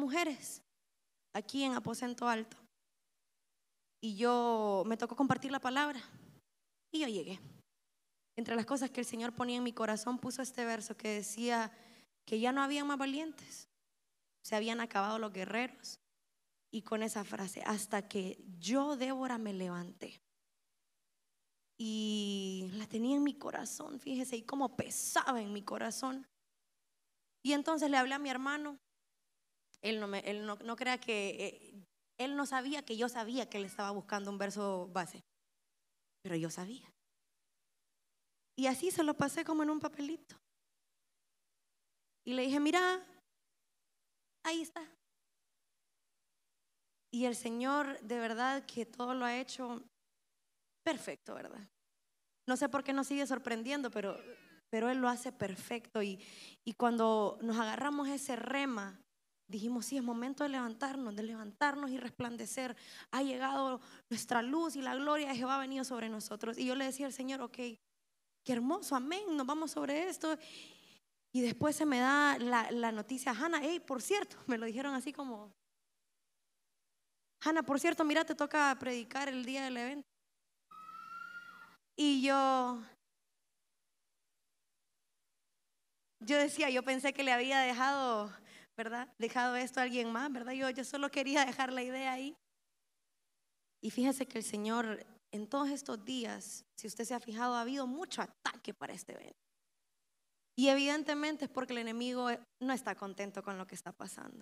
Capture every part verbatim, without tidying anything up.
mujeres aquí en Aposento Alto. Y yo me tocó compartir la palabra. Y yo llegué. Entre las cosas que el Señor ponía en mi corazón, puso este verso que decía que ya no había más valientes, se habían acabado los guerreros. Y con esa frase, hasta que yo, Débora, me levanté. Y la tenía en mi corazón, fíjese, y cómo pesaba en mi corazón. Y entonces le hablé a mi hermano. Él no, me, él no, no crea que eh, él no sabía que yo sabía que él estaba buscando un verso base, pero yo sabía. Y así se lo pasé como en un papelito. Y le dije, mira, ahí está. Y el Señor de verdad que todo lo ha hecho perfecto, ¿verdad? No sé por qué nos sigue sorprendiendo, pero, pero Él lo hace perfecto. Y, y cuando nos agarramos ese rema, dijimos, sí, es momento de levantarnos, de levantarnos y resplandecer. Ha llegado nuestra luz y la gloria de Jehová ha venido sobre nosotros. Y yo le decía al Señor, ok, qué hermoso, amén, nos vamos sobre esto. Y después se me da la, la noticia, Hannah, hey, por cierto, me lo dijeron así como, Hannah, por cierto, mira, te toca predicar el día del evento. Y yo, yo decía, yo pensé que le había dejado, ¿verdad? Dejado esto a alguien más, ¿verdad? Yo, yo solo quería dejar la idea ahí. Y fíjese que el Señor, en todos estos días, si usted se ha fijado, ha habido mucho ataque para este evento. Y evidentemente es porque el enemigo no está contento con lo que está pasando.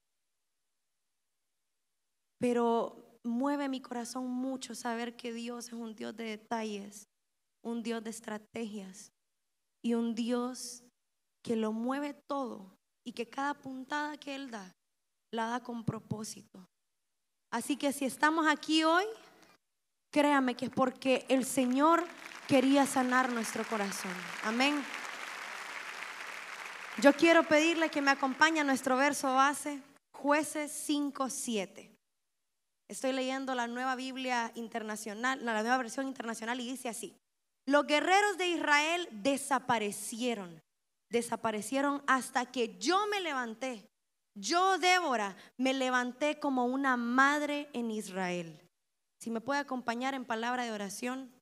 Pero mueve mi corazón mucho saber que Dios es un Dios de detalles, un Dios de estrategias y un Dios que lo mueve todo y que cada puntada que Él da, la da con propósito. Así que si estamos aquí hoy, créame que es porque el Señor quería sanar nuestro corazón. Amén. Yo quiero pedirle que me acompañe a nuestro verso base, Jueces cinco siete. Estoy leyendo la nueva Biblia internacional, la nueva versión internacional, y dice así: los guerreros de Israel desaparecieron, desaparecieron hasta que yo me levanté. Yo, Débora, me levanté como una madre en Israel. Si me puede acompañar en palabra de oración.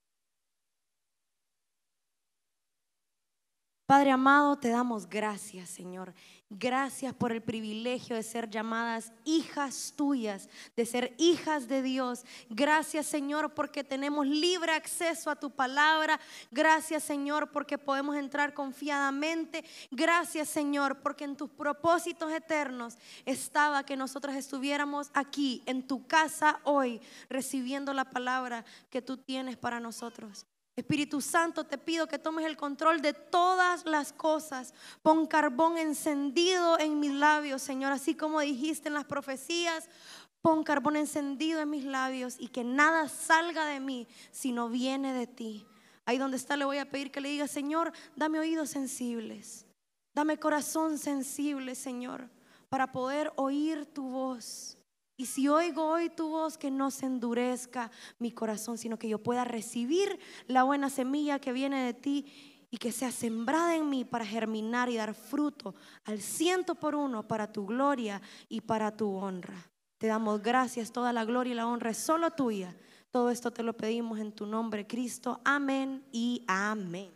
Padre amado, te damos gracias, Señor. Gracias por el privilegio de ser llamadas hijas tuyas, de ser hijas de Dios. Gracias, Señor, porque tenemos libre acceso a tu palabra. Gracias, Señor, porque podemos entrar confiadamente. Gracias, Señor, porque en tus propósitos eternos estaba que nosotros estuviéramos aquí en tu casa hoy, recibiendo la palabra que tú tienes para nosotros. Espíritu Santo, te pido que tomes el control de todas las cosas. Pon carbón encendido en mis labios, Señor, así como dijiste en las profecías. Pon carbón encendido en mis labios y que nada salga de mí si no viene de ti. Ahí donde está le voy a pedir que le diga: Señor, dame oídos sensibles, dame corazón sensible, Señor, para poder oír tu voz. Y si oigo hoy tu voz, que no se endurezca mi corazón, sino que yo pueda recibir la buena semilla que viene de ti y que sea sembrada en mí para germinar y dar fruto al ciento por uno para tu gloria y para tu honra. Te damos gracias, toda la gloria y la honra es solo tuya. Todo esto te lo pedimos en tu nombre, Cristo. Amén y amén.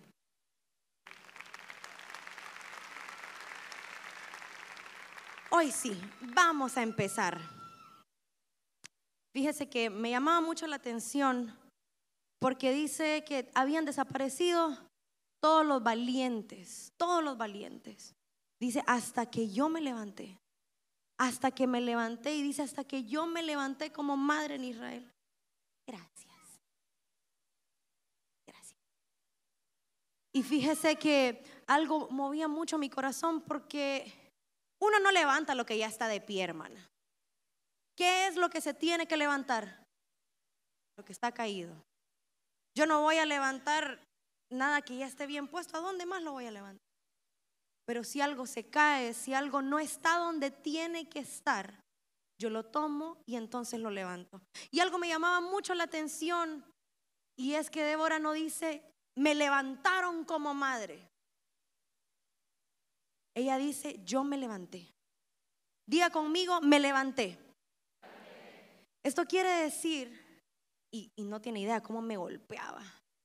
Hoy sí, vamos a empezar. Fíjese que me llamaba mucho la atención porque dice que habían desaparecido todos los valientes, todos los valientes. Dice, hasta que yo me levanté, hasta que me levanté, y dice, hasta que yo me levanté como madre en Israel. Gracias, gracias. Y fíjese que algo movía mucho mi corazón porque uno no levanta lo que ya está de pie, hermana. ¿Qué es lo que se tiene que levantar? Lo que está caído. Yo no voy a levantar nada que ya esté bien puesto. ¿A dónde más lo voy a levantar? Pero si algo se cae, si algo no está donde tiene que estar, yo lo tomo y entonces lo levanto. Y algo me llamaba mucho la atención, y es que Débora no dice, me levantaron como madre. Ella dice, yo me levanté. Diga conmigo, me levanté. Esto quiere decir, y, y no tiene idea cómo me golpeaba,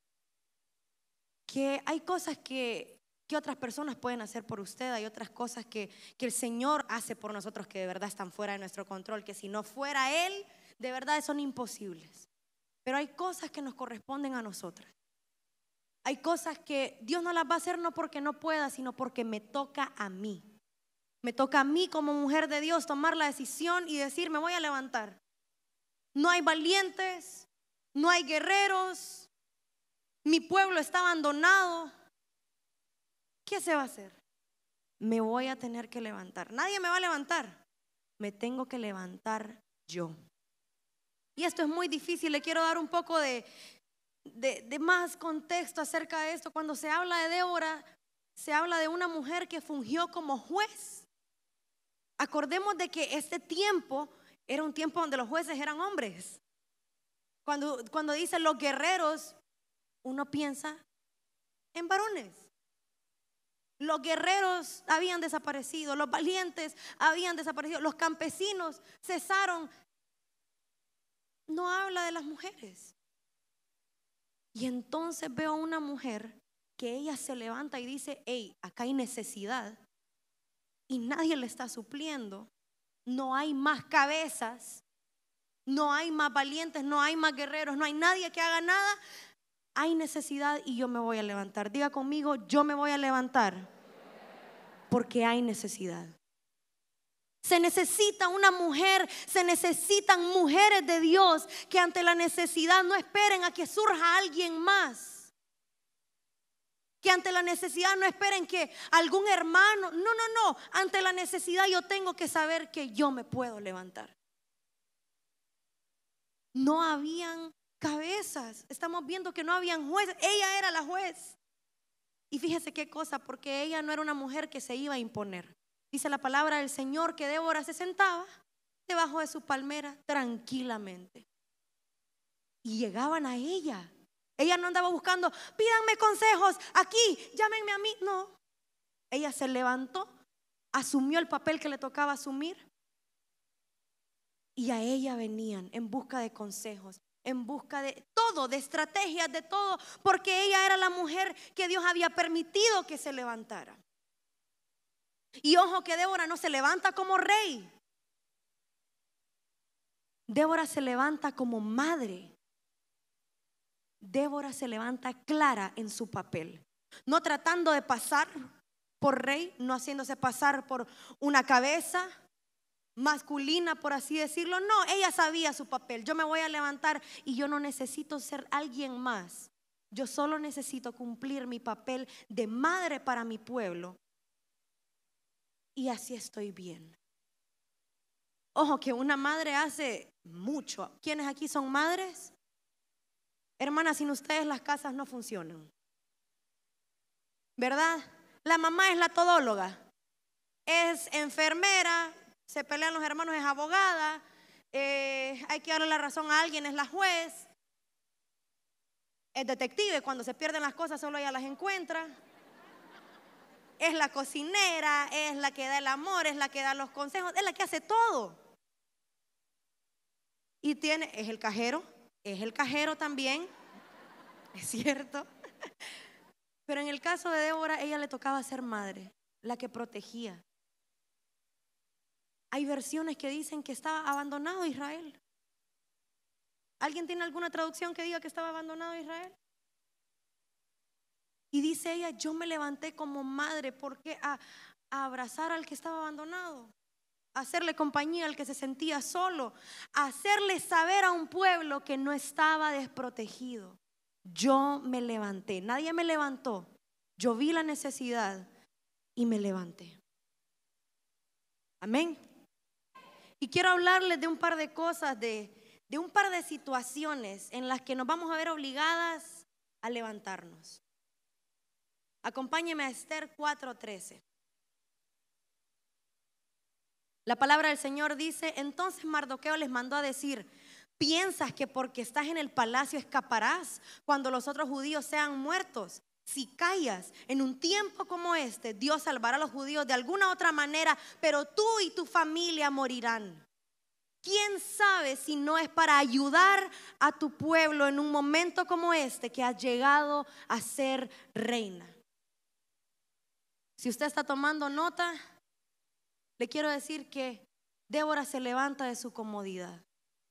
que hay cosas que, que otras personas pueden hacer por usted, hay otras cosas que, que el Señor hace por nosotros que de verdad están fuera de nuestro control, que si no fuera Él, de verdad son imposibles. Pero hay cosas que nos corresponden a nosotras. Hay cosas que Dios no las va a hacer no porque no pueda, sino porque me toca a mí. Me toca a mí como mujer de Dios tomar la decisión y decir, me voy a levantar. No hay valientes, no hay guerreros, mi pueblo está abandonado. ¿Qué se va a hacer? Me voy a tener que levantar. Nadie me va a levantar. Me tengo que levantar yo. Y esto es muy difícil. Le quiero dar un poco de, de, de más contexto acerca de esto. Cuando se habla de Débora, se habla de una mujer que fungió como juez. Acordemos de que este tiempo era un tiempo donde los jueces eran hombres. Cuando, cuando dicen los guerreros, uno piensa en varones. Los guerreros habían desaparecido, los valientes habían desaparecido, los campesinos cesaron. No habla de las mujeres. Y entonces veo a una mujer que ella se levanta y dice, hey, acá hay necesidad y nadie le está supliendo. No hay más cabezas, no hay más valientes, no hay más guerreros, no hay nadie que haga nada. Hay necesidad y yo me voy a levantar. Diga conmigo, yo me voy a levantar porque hay necesidad. Se necesita una mujer, se necesitan mujeres de Dios que ante la necesidad no esperen a que surja alguien más. Que ante la necesidad no esperen que algún hermano, no, no, no, ante la necesidad yo tengo que saber que yo me puedo levantar. No habían cabezas, estamos viendo que no habían jueces, ella era la juez. Y fíjese qué cosa, porque ella no era una mujer que se iba a imponer. Dice la palabra del Señor que Débora se sentaba debajo de su palmera tranquilamente. Y llegaban a ella. Ella no andaba buscando, pídanme consejos, aquí, llámenme a mí. No, ella se levantó, asumió el papel que le tocaba asumir. Y a ella venían en busca de consejos, en busca de todo, de estrategias, de todo, porque ella era la mujer que Dios había permitido que se levantara. Y ojo que Débora no se levanta como rey. Débora se levanta como madre. Débora se levanta clara en su papel, no tratando de pasar por rey, no haciéndose pasar por una cabeza masculina, por así decirlo. No, ella sabía su papel. Yo me voy a levantar y yo no necesito ser alguien más. Yo solo necesito cumplir mi papel de madre para mi pueblo. Y así estoy bien. Ojo que una madre hace mucho. ¿Quiénes aquí son madres? Hermanas, sin ustedes las casas no funcionan, ¿verdad? La mamá es la todóloga, es enfermera, se pelean los hermanos, es abogada, eh, hay que darle la razón a alguien, es la juez, es detective, cuando se pierden las cosas solo ella las encuentra, es la cocinera, es la que da el amor, es la que da los consejos, es la que hace todo. Y tiene, es el cajero, es el cajero también, es cierto. Pero en el caso de Débora, ella le tocaba ser madre, la que protegía. Hay versiones que dicen que estaba abandonado Israel. ¿Alguien tiene alguna traducción que diga que estaba abandonado Israel? Y dice ella, yo me levanté como madre, ¿por qué? A, a abrazar al que estaba abandonado, a hacerle compañía al que se sentía solo, a hacerle saber a un pueblo que no estaba desprotegido. Yo me levanté, nadie me levantó, yo vi la necesidad y me levanté. Amén. Y quiero hablarles de un par de cosas, de, de un par de situaciones en las que nos vamos a ver obligadas a levantarnos. Acompáñeme a Esther cuatro trece. La palabra del Señor dice, entonces Mardoqueo les mandó a decir, ¿piensas que porque estás en el palacio escaparás cuando los otros judíos sean muertos? Si callas en un tiempo como este, Dios salvará a los judíos de alguna otra manera, pero tú y tu familia morirán. ¿Quién sabe si no es para ayudar a tu pueblo en un momento como este que has llegado a ser reina? Si usted está tomando nota, le quiero decir que Débora se levanta de su comodidad.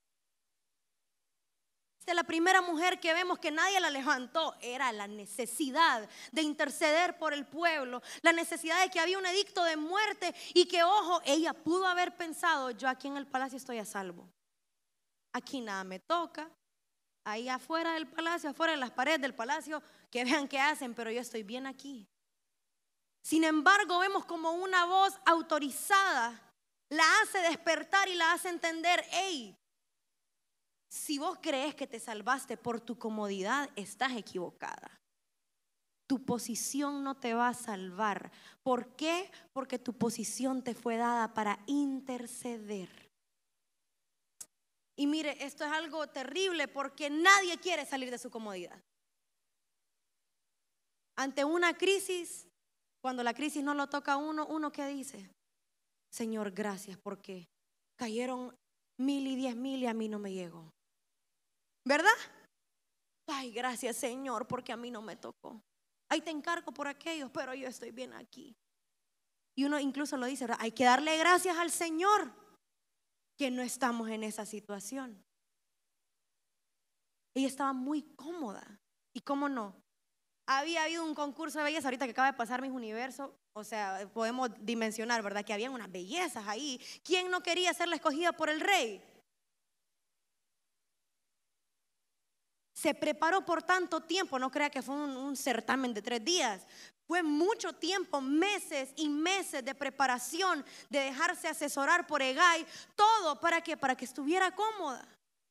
Esta es la primera mujer que vemos que nadie la levantó. Era la necesidad de interceder por el pueblo, la necesidad de que había un edicto de muerte y que, ojo, ella pudo haber pensado: yo aquí en el palacio estoy a salvo, aquí nada me toca, ahí afuera del palacio, afuera de las paredes del palacio, que vean qué hacen, pero yo estoy bien aquí. Sin embargo, vemos como una voz autorizada la hace despertar y la hace entender: hey, si vos crees que te salvaste por tu comodidad, estás equivocada. Tu posición no te va a salvar. ¿Por qué? Porque tu posición te fue dada para interceder. Y mire, esto es algo terrible porque nadie quiere salir de su comodidad. Ante una crisis, cuando la crisis no lo toca a uno, ¿uno qué dice? Señor, gracias porque cayeron mil y diez mil y a mí no me llegó. ¿Verdad? Ay, gracias Señor porque a mí no me tocó. Ahí te encargo por aquellos, pero yo estoy bien aquí. Y uno incluso lo dice, ¿verdad? Hay que darle gracias al Señor que no estamos en esa situación. Ella estaba muy cómoda. ¿Y cómo no? Había habido un concurso de belleza ahorita que acaba de pasar Miss Universo. O sea, podemos dimensionar, ¿verdad? Que habían unas bellezas ahí. ¿Quién no quería ser la escogida por el rey? Se preparó por tanto tiempo, no crea que fue un, un certamen de tres días. Fue mucho tiempo, meses y meses de preparación, de dejarse asesorar por Hegai. Todo para que, para que estuviera cómoda.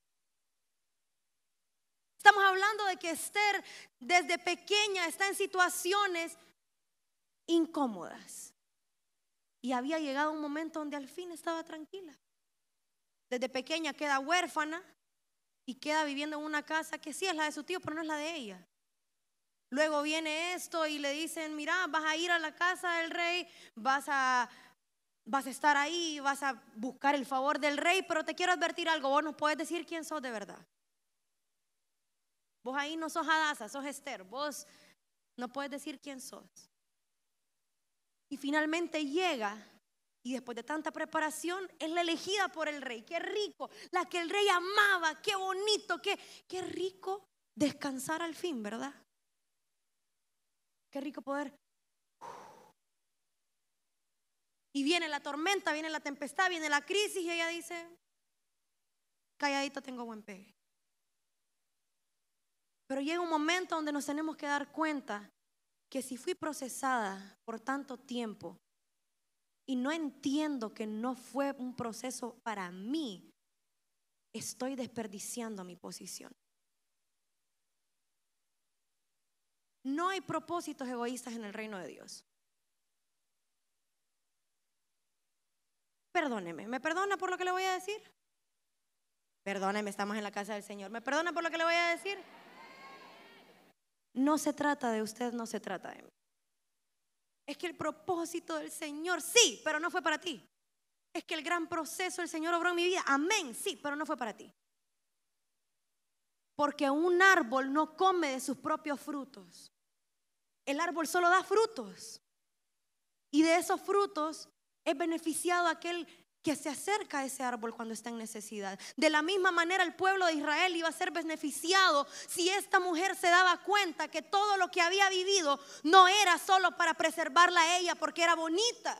Estamos hablando de que Esther desde pequeña está en situaciones incómodas. Y había llegado un momento donde al fin estaba tranquila. Desde pequeña queda huérfana y queda viviendo en una casa que sí es la de su tío, pero no es la de ella. Luego viene esto y le dicen: mira, vas a ir a la casa del rey, vas a, vas a estar ahí, vas a buscar el favor del rey, pero te quiero advertir algo: vos no puedes decir quién sos de verdad. Vos ahí no sos Hadasa, sos Esther. Vos no puedes decir quién sos. Y finalmente llega. Y después de tanta preparación es la elegida por el rey. Qué rico, la que el rey amaba, qué bonito, qué, qué rico descansar al fin, ¿verdad? Qué rico poder. Y viene la tormenta, viene la tempestad, viene la crisis y ella dice: calladito tengo buen pegue. Pero llega un momento donde nos tenemos que dar cuenta que si fui procesada por tanto tiempo y no entiendo que no fue un proceso para mí, estoy desperdiciando mi posición. No hay propósitos egoístas en el reino de Dios. Perdóneme, ¿me perdona por lo que le voy a decir? Perdóneme, estamos en la casa del Señor. ¿Me perdona por lo que le voy a decir? No se trata de usted, no se trata de mí. Es que el propósito del Señor, sí, pero no fue para ti. Es que el gran proceso del Señor obró en mi vida, amén, sí, pero no fue para ti. Porque un árbol no come de sus propios frutos. El árbol solo da frutos. Y de esos frutos es beneficiado aquel que se acerca a ese árbol cuando está en necesidad. De la misma manera el pueblo de Israel iba a ser beneficiado si esta mujer se daba cuenta que todo lo que había vivido no era solo para preservarla a ella porque era bonita.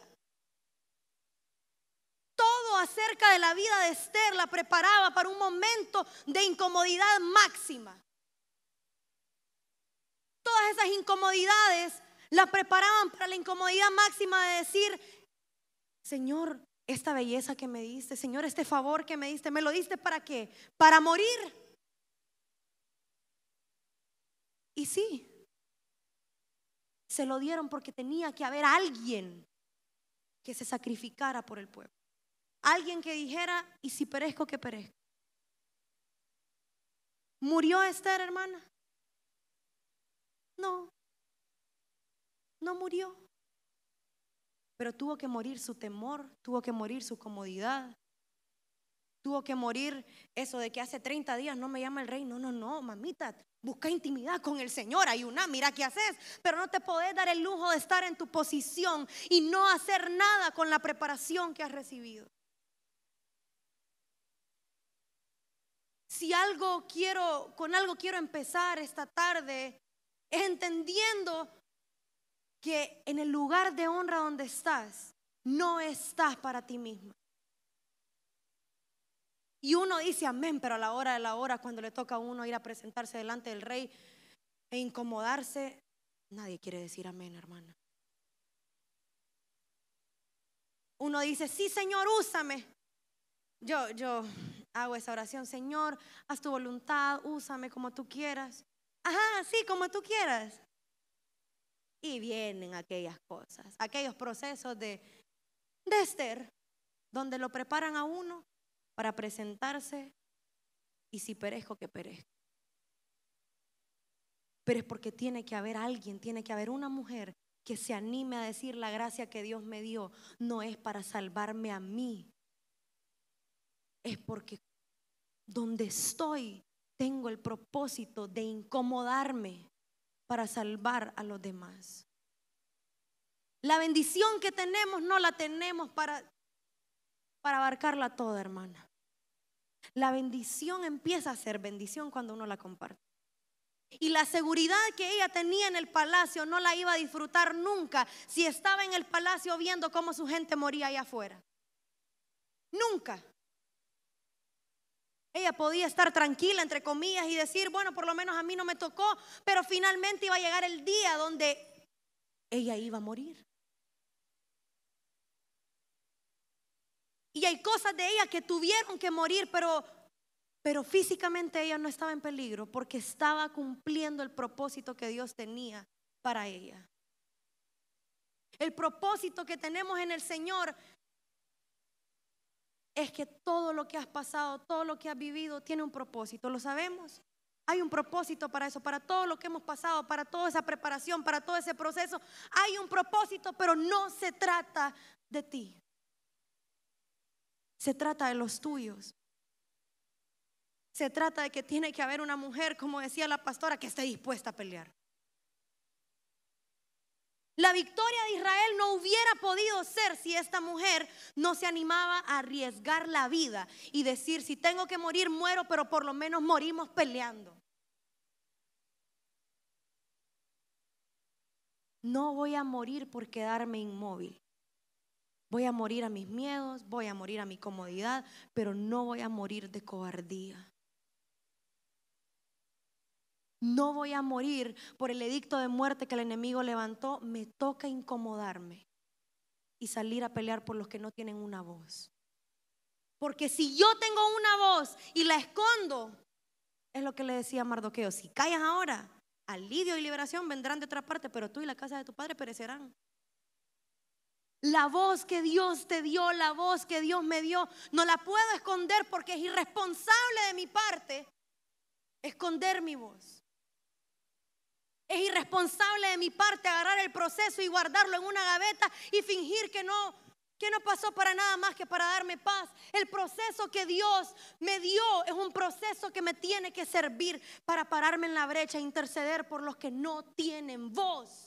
Todo acerca de la vida de Esther la preparaba para un momento de incomodidad máxima. Todas esas incomodidades la preparaban para la incomodidad máxima de decir: Señor, esta belleza que me diste, Señor, este favor que me diste, ¿me lo diste para qué? Para morir. Y sí, se lo dieron porque tenía que haber alguien que se sacrificara por el pueblo. Alguien que dijera: y si perezco, que perezco. ¿Murió Esther, hermana? No. no murió. Pero tuvo que morir su temor, tuvo que morir su comodidad. Tuvo que morir eso de que hace treinta días no me llama el rey. No, no, no, mamita, busca intimidad con el Señor. Ayuná, mira qué haces. Pero no te podés dar el lujo de estar en tu posición y no hacer nada con la preparación que has recibido. Si algo quiero, con algo quiero empezar esta tarde, es entendiendo que en el lugar de honra donde estás, no estás para ti misma. Y uno dice amén, pero a la hora de la hora, cuando le toca a uno ir a presentarse delante del rey e incomodarse, nadie quiere decir amén, hermana. Uno dice, sí, Señor, úsame. Yo, yo hago esa oración, Señor, haz tu voluntad, úsame como tú quieras. Ajá, sí, como tú quieras. Y vienen aquellas cosas, aquellos procesos de, de Esther, donde lo preparan a uno para presentarse, y si perezco, que perezca. Pero es porque tiene que haber alguien, tiene que haber una mujer que se anime a decir: la gracia que Dios me dio no es para salvarme a mí, es porque donde estoy tengo el propósito de incomodarme para salvar a los demás. La bendición que tenemos no la tenemos para, para abarcarla toda, hermana. La bendición empieza a ser bendición cuando uno la comparte. Y la seguridad que ella tenía en el palacio no la iba a disfrutar nunca si estaba en el palacio viendo cómo su gente moría allá afuera. Nunca. Ella podía estar tranquila, entre comillas, y decir, bueno, por lo menos a mí no me tocó, pero finalmente iba a llegar el día donde ella iba a morir. Y hay cosas de ella que tuvieron que morir, pero, pero físicamente ella no estaba en peligro porque estaba cumpliendo el propósito que Dios tenía para ella. El propósito que tenemos en el Señor es que todo lo que has pasado, todo lo que has vivido tiene un propósito, ¿lo sabemos? Hay un propósito para eso, para todo lo que hemos pasado, para toda esa preparación, para todo ese proceso. Hay un propósito, pero no se trata de ti. Se trata de los tuyos. Se trata de que tiene que haber una mujer, como decía la pastora, que esté dispuesta a pelear. La victoria de Israel no hubiera podido ser si esta mujer no se animaba a arriesgar la vida y decir: si tengo que morir, muero, pero por lo menos morimos peleando. No voy a morir por quedarme inmóvil. Voy a morir a mis miedos, voy a morir a mi comodidad, pero no voy a morir de cobardía. No voy a morir por el edicto de muerte que el enemigo levantó. Me toca incomodarme y salir a pelear por los que no tienen una voz. Porque si yo tengo una voz y la escondo, es lo que le decía Mardoqueo: si callas ahora, alivio y liberación vendrán de otra parte, pero tú y la casa de tu padre perecerán. La voz que Dios te dio, la voz que Dios me dio, no la puedo esconder porque es irresponsable de mi parte esconder mi voz. Es irresponsable de mi parte agarrar el proceso y guardarlo en una gaveta y fingir que no, que no pasó para nada más que para darme paz. El proceso que Dios me dio es un proceso que me tiene que servir para pararme en la brecha e interceder por los que no tienen voz.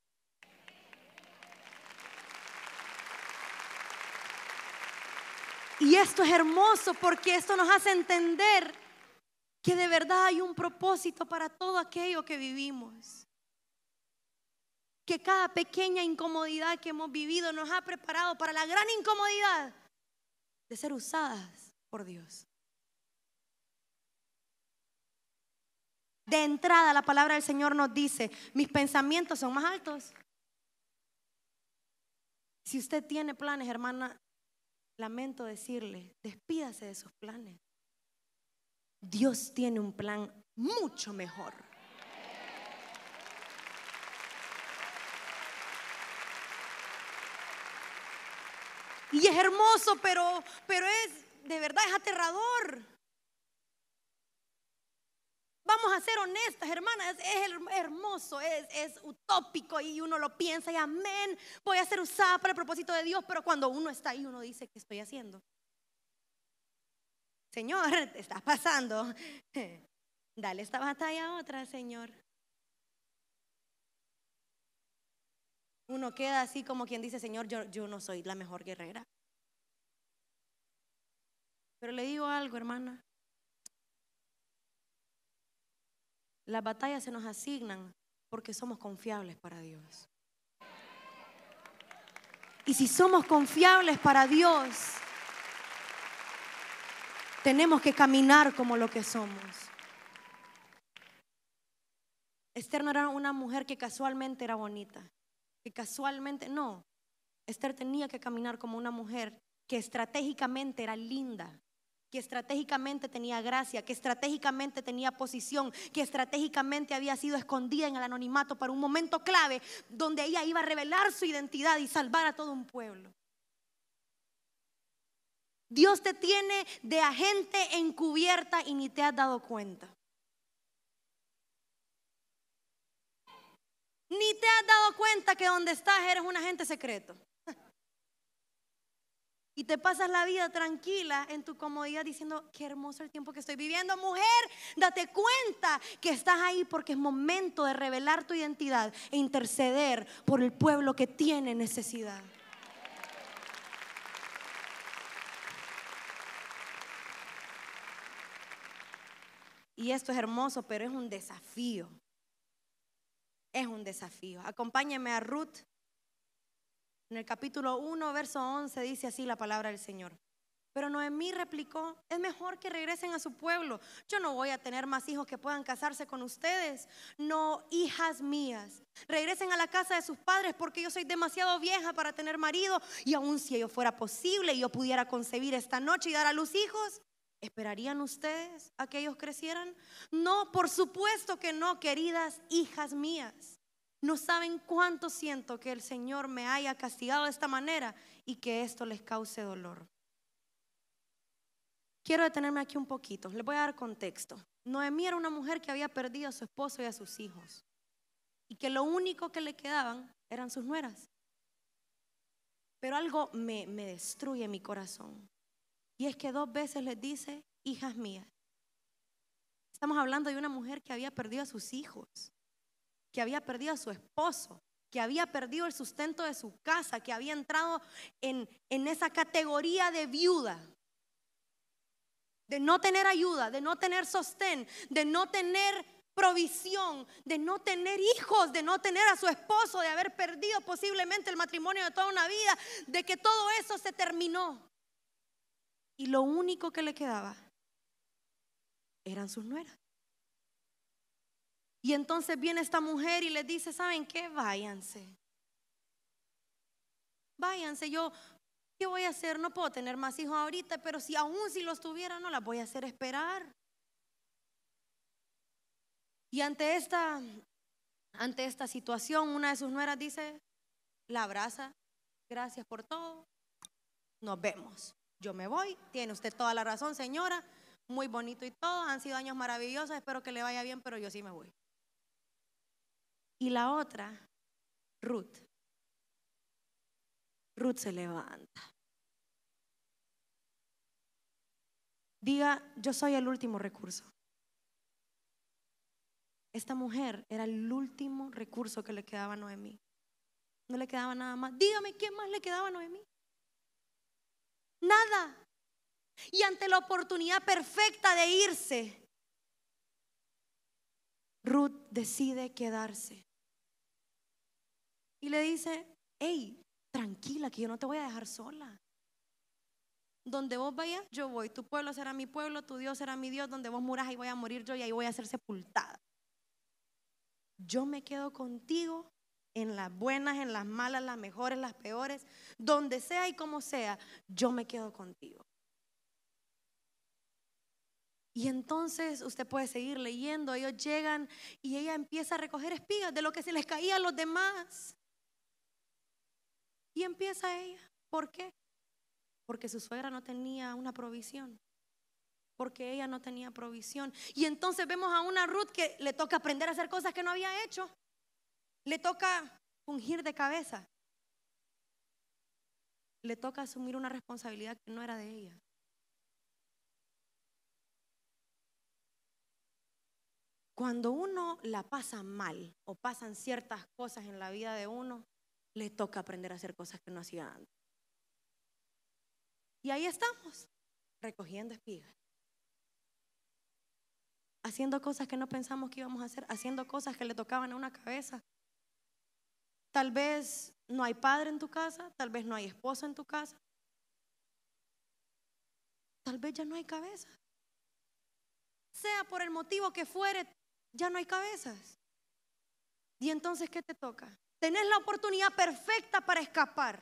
Y esto es hermoso porque esto nos hace entender que de verdad hay un propósito para todo aquello que vivimos. Que cada pequeña incomodidad que hemos vivido nos ha preparado para la gran incomodidad de ser usadas por Dios. De entrada, la palabra del Señor nos dice: mis pensamientos son más altos. Si usted tiene planes, hermana, lamento decirle, despídase de sus planes. Dios tiene un plan mucho mejor. Y es hermoso, pero, pero es, de verdad, es aterrador. Vamos a ser honestas, hermanas, es hermoso, es, es utópico y uno lo piensa y amén, voy a ser usada para el propósito de Dios, pero cuando uno está ahí uno dice, ¿qué estoy haciendo? Señor, te estás pasando. Dale esta batalla a otra, Señor. Uno queda así como quien dice, Señor, yo, yo no soy la mejor guerrera. Pero le digo algo, hermana. Las batallas se nos asignan porque somos confiables para Dios. Y si somos confiables para Dios, tenemos que caminar como lo que somos. Esther no era una mujer que casualmente era bonita, que casualmente, no. Esther tenía que caminar como una mujer que estratégicamente era linda, que estratégicamente tenía gracia, que estratégicamente tenía posición, que estratégicamente había sido escondida en el anonimato para un momento clave donde ella iba a revelar su identidad y salvar a todo un pueblo. Dios te tiene de agente encubierta y ni te has dado cuenta. Ni te has dado cuenta que donde estás eres un agente secreto. Y te pasas la vida tranquila en tu comodidad diciendo, qué hermoso el tiempo que estoy viviendo. Mujer, date cuenta que estás ahí porque es momento de revelar tu identidad e interceder por el pueblo que tiene necesidad. Y esto es hermoso, pero es un desafío. Es un desafío. Acompáñeme a Ruth. En el capítulo uno, verso once, dice así la palabra del Señor. Pero Noemí replicó, es mejor que regresen a su pueblo. Yo no voy a tener más hijos que puedan casarse con ustedes. No, hijas mías, regresen a la casa de sus padres porque yo soy demasiado vieja para tener marido. Y aun si ello fuera posible y yo pudiera concebir esta noche y dar a luz hijos, ¿esperarían ustedes a que ellos crecieran? No, por supuesto que no, queridas hijas mías. No saben cuánto siento que el Señor me haya castigado de esta manera y que esto les cause dolor. Quiero detenerme aquí un poquito, les voy a dar contexto. Noemí era una mujer que había perdido a su esposo y a sus hijos y que lo único que le quedaban eran sus nueras. Pero algo me, me destruye mi corazón y es que dos veces les dice, hijas mías. Estamos hablando de una mujer que había perdido a sus hijos, que había perdido a su esposo, que había perdido el sustento de su casa, que había entrado en, en esa categoría de viuda, de no tener ayuda, de no tener sostén, de no tener provisión, de no tener hijos, de no tener a su esposo, de haber perdido posiblemente el matrimonio de toda una vida, de que todo eso se terminó. Y lo único que le quedaba eran sus nueras. Y entonces viene esta mujer y les dice, ¿saben qué? Váyanse. Váyanse, yo, ¿qué voy a hacer? No puedo tener más hijos ahorita, pero si aún si los tuviera, no las voy a hacer esperar. Y ante esta, ante esta situación, una de sus nueras dice, la abraza, gracias por todo, nos vemos. Yo me voy, tiene usted toda la razón, señora, muy bonito y todo, han sido años maravillosos, espero que le vaya bien, pero yo sí me voy. Y la otra, Ruth. Ruth se levanta. Diga, yo soy el último recurso. Esta mujer era el último recurso que le quedaba a Noemí. No le quedaba nada más. Dígame, ¿qué más le quedaba a Noemí? Nada. Y ante la oportunidad perfecta de irse, Ruth decide quedarse. Y le dice, hey, tranquila, que yo no te voy a dejar sola. Donde vos vayas, yo voy. Tu pueblo será mi pueblo, tu Dios será mi Dios. Donde vos muras, ahí voy a morir yo y ahí voy a ser sepultada. Yo me quedo contigo en las buenas, en las malas, las mejores, las peores. Donde sea y como sea, yo me quedo contigo. Y entonces usted puede seguir leyendo. Ellos llegan y ella empieza a recoger espigas de lo que se les caía a los demás. Y empieza ella. ¿Por qué? Porque su suegra no tenía una provisión. porque ella no tenía provisión. Y entonces vemos a una Ruth que le toca aprender a hacer cosas que no había hecho. Le toca ungir de cabeza. Le toca asumir una responsabilidad que no era de ella. Cuando uno la pasa mal o pasan ciertas cosas en la vida de uno, le toca aprender a hacer cosas que no hacía antes. Y ahí estamos, recogiendo espigas, haciendo cosas que no pensamos que íbamos a hacer, haciendo cosas que le tocaban a una cabeza. Tal vez no hay padre en tu casa, tal vez no hay esposo en tu casa, tal vez ya no hay cabeza. Sea por el motivo que fuere, ya no hay cabezas. Y entonces, ¿qué te toca? Tenés la oportunidad perfecta para escapar,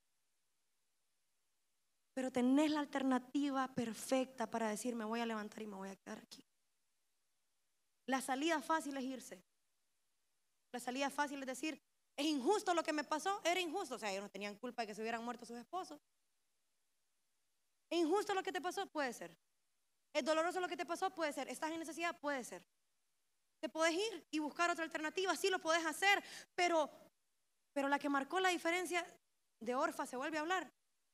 pero tenés la alternativa perfecta para decir: me voy a levantar y me voy a quedar aquí. La salida fácil es irse. La salida fácil es decir: es injusto lo que me pasó, era injusto. O sea, ellos no tenían culpa de que se hubieran muerto sus esposos. ¿Es injusto lo que te pasó? Puede ser. ¿Es doloroso lo que te pasó? Puede ser. ¿Estás en necesidad? Puede ser. Te puedes ir y buscar otra alternativa, sí lo puedes hacer, pero, pero la que marcó la diferencia de Orfa se vuelve a hablar.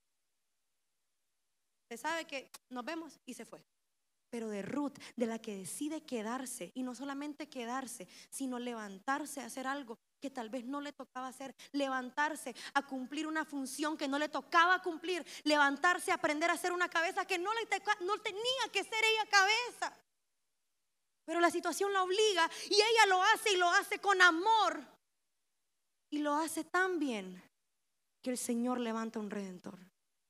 Se sabe que nos vemos y se fue. Pero de Ruth, de la que decide quedarse, y no solamente quedarse, sino levantarse a hacer algo que tal vez no le tocaba hacer, levantarse a cumplir una función que no le tocaba cumplir, levantarse a aprender a hacer una cabeza que no, le toca, no tenía que ser ella cabeza. Pero la situación la obliga y ella lo hace y lo hace con amor. Y lo hace tan bien que el Señor levanta un redentor.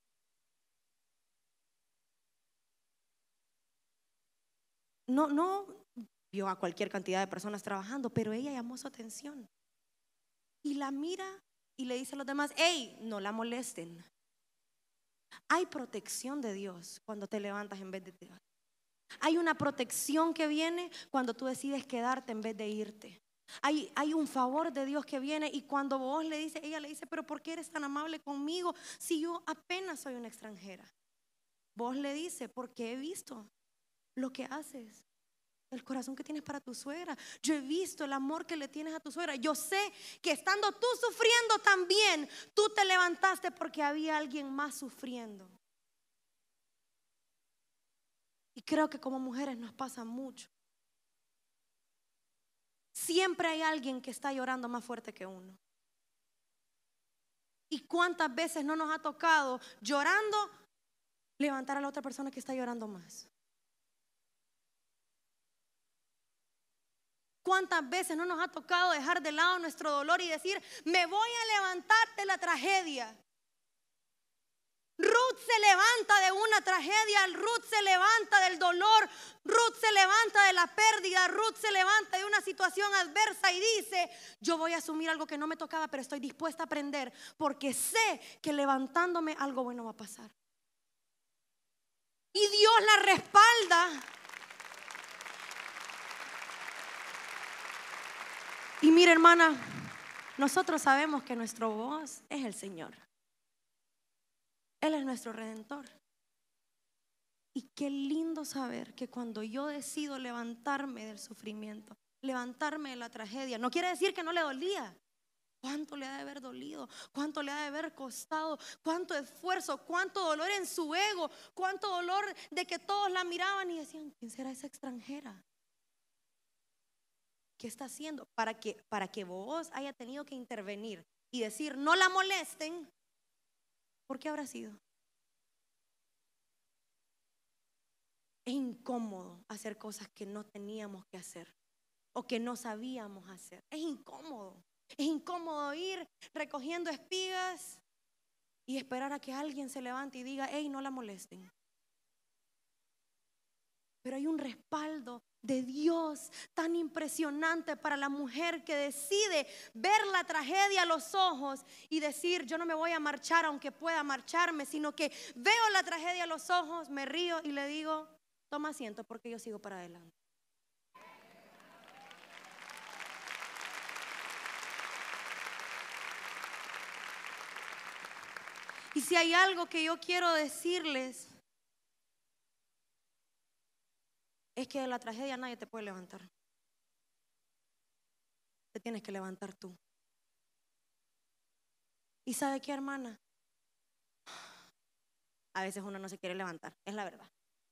No, no vio a cualquier cantidad de personas trabajando, pero ella llamó su atención. Y la mira y le dice a los demás: hey, no la molesten. Hay protección de Dios cuando te levantas en vez de Dios. Hay una protección que viene cuando tú decides quedarte en vez de irte. Hay, hay un favor de Dios que viene, y cuando vos le dices, ella le dice: pero ¿por qué eres tan amable conmigo si yo apenas soy una extranjera? Vos le dices: porque he visto lo que haces, el corazón que tienes para tu suegra. Yo he visto el amor que le tienes a tu suegra. Yo sé que estando tú sufriendo también, tú te levantaste porque había alguien más sufriendo. Y creo que como mujeres nos pasa mucho. Siempre hay alguien que está llorando más fuerte que uno. ¿Y cuántas veces no nos ha tocado llorando levantar a la otra persona que está llorando más? ¿Cuántas veces no nos ha tocado dejar de lado nuestro dolor y decir: me voy a levantar de la tragedia? Ruth se levanta de una tragedia, Ruth se levanta del dolor, Ruth se levanta de la pérdida, Ruth se levanta de una situación adversa y dice: yo voy a asumir algo que no me tocaba, pero estoy dispuesta a aprender porque sé que levantándome algo bueno va a pasar. Y Dios la respalda. Y mira, hermana, nosotros sabemos que nuestro voz es el Señor. Él es nuestro redentor. Y qué lindo saber que cuando yo decido levantarme del sufrimiento, levantarme de la tragedia, no quiere decir que no le dolía. ¿Cuánto le ha de haber dolido? ¿Cuánto le ha de haber costado? ¿Cuánto esfuerzo? ¿Cuánto dolor en su ego? ¿Cuánto dolor de que todos la miraban y decían: ¿quién será esa extranjera? ¿Qué está haciendo? Para que, para que vos haya tenido que intervenir y decir: no la molesten. ¿Por qué habrá sido? Es incómodo hacer cosas que no teníamos que hacer o que no sabíamos hacer. Es incómodo. Es incómodo ir recogiendo espigas y esperar a que alguien se levante y diga: hey, no la molesten. Pero hay un respaldo de Dios tan impresionante para la mujer que decide ver la tragedia a los ojos y decir: yo no me voy a marchar aunque pueda marcharme, sino que veo la tragedia a los ojos, me río y le digo: toma asiento porque yo sigo para adelante. Y si hay algo que yo quiero decirles es que de la tragedia nadie te puede levantar. Te tienes que levantar tú. ¿Y sabe qué, hermana? A veces uno no se quiere levantar, es la verdad.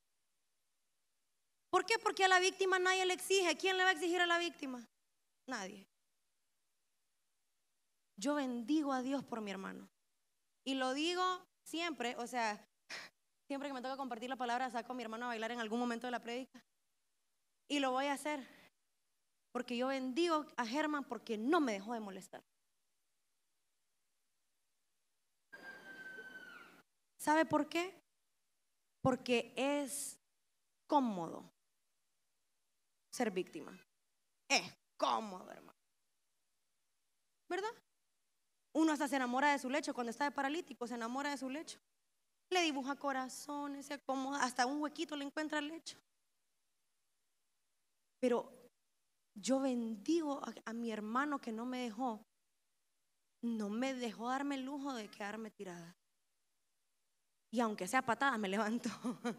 ¿Por qué? Porque a la víctima nadie le exige. ¿Quién le va a exigir a la víctima? Nadie. Yo bendigo a Dios por mi hermano. Y lo digo siempre, o sea, siempre que me toca compartir la palabra, saco a mi hermano a bailar en algún momento de la prédica. Y lo voy a hacer. Porque yo bendigo a Germán porque no me dejó de molestar. ¿Sabe por qué? Porque es cómodo ser víctima. Es cómodo, hermano. ¿Verdad? Uno hasta se enamora de su lecho. Cuando está de paralítico, se enamora de su lecho. Le dibuja corazones, se acomoda, hasta un huequito le encuentra el lecho. Pero yo bendigo a, a mi hermano que no me dejó, no me dejó darme el lujo de quedarme tirada. Y aunque sea patada, me levantó.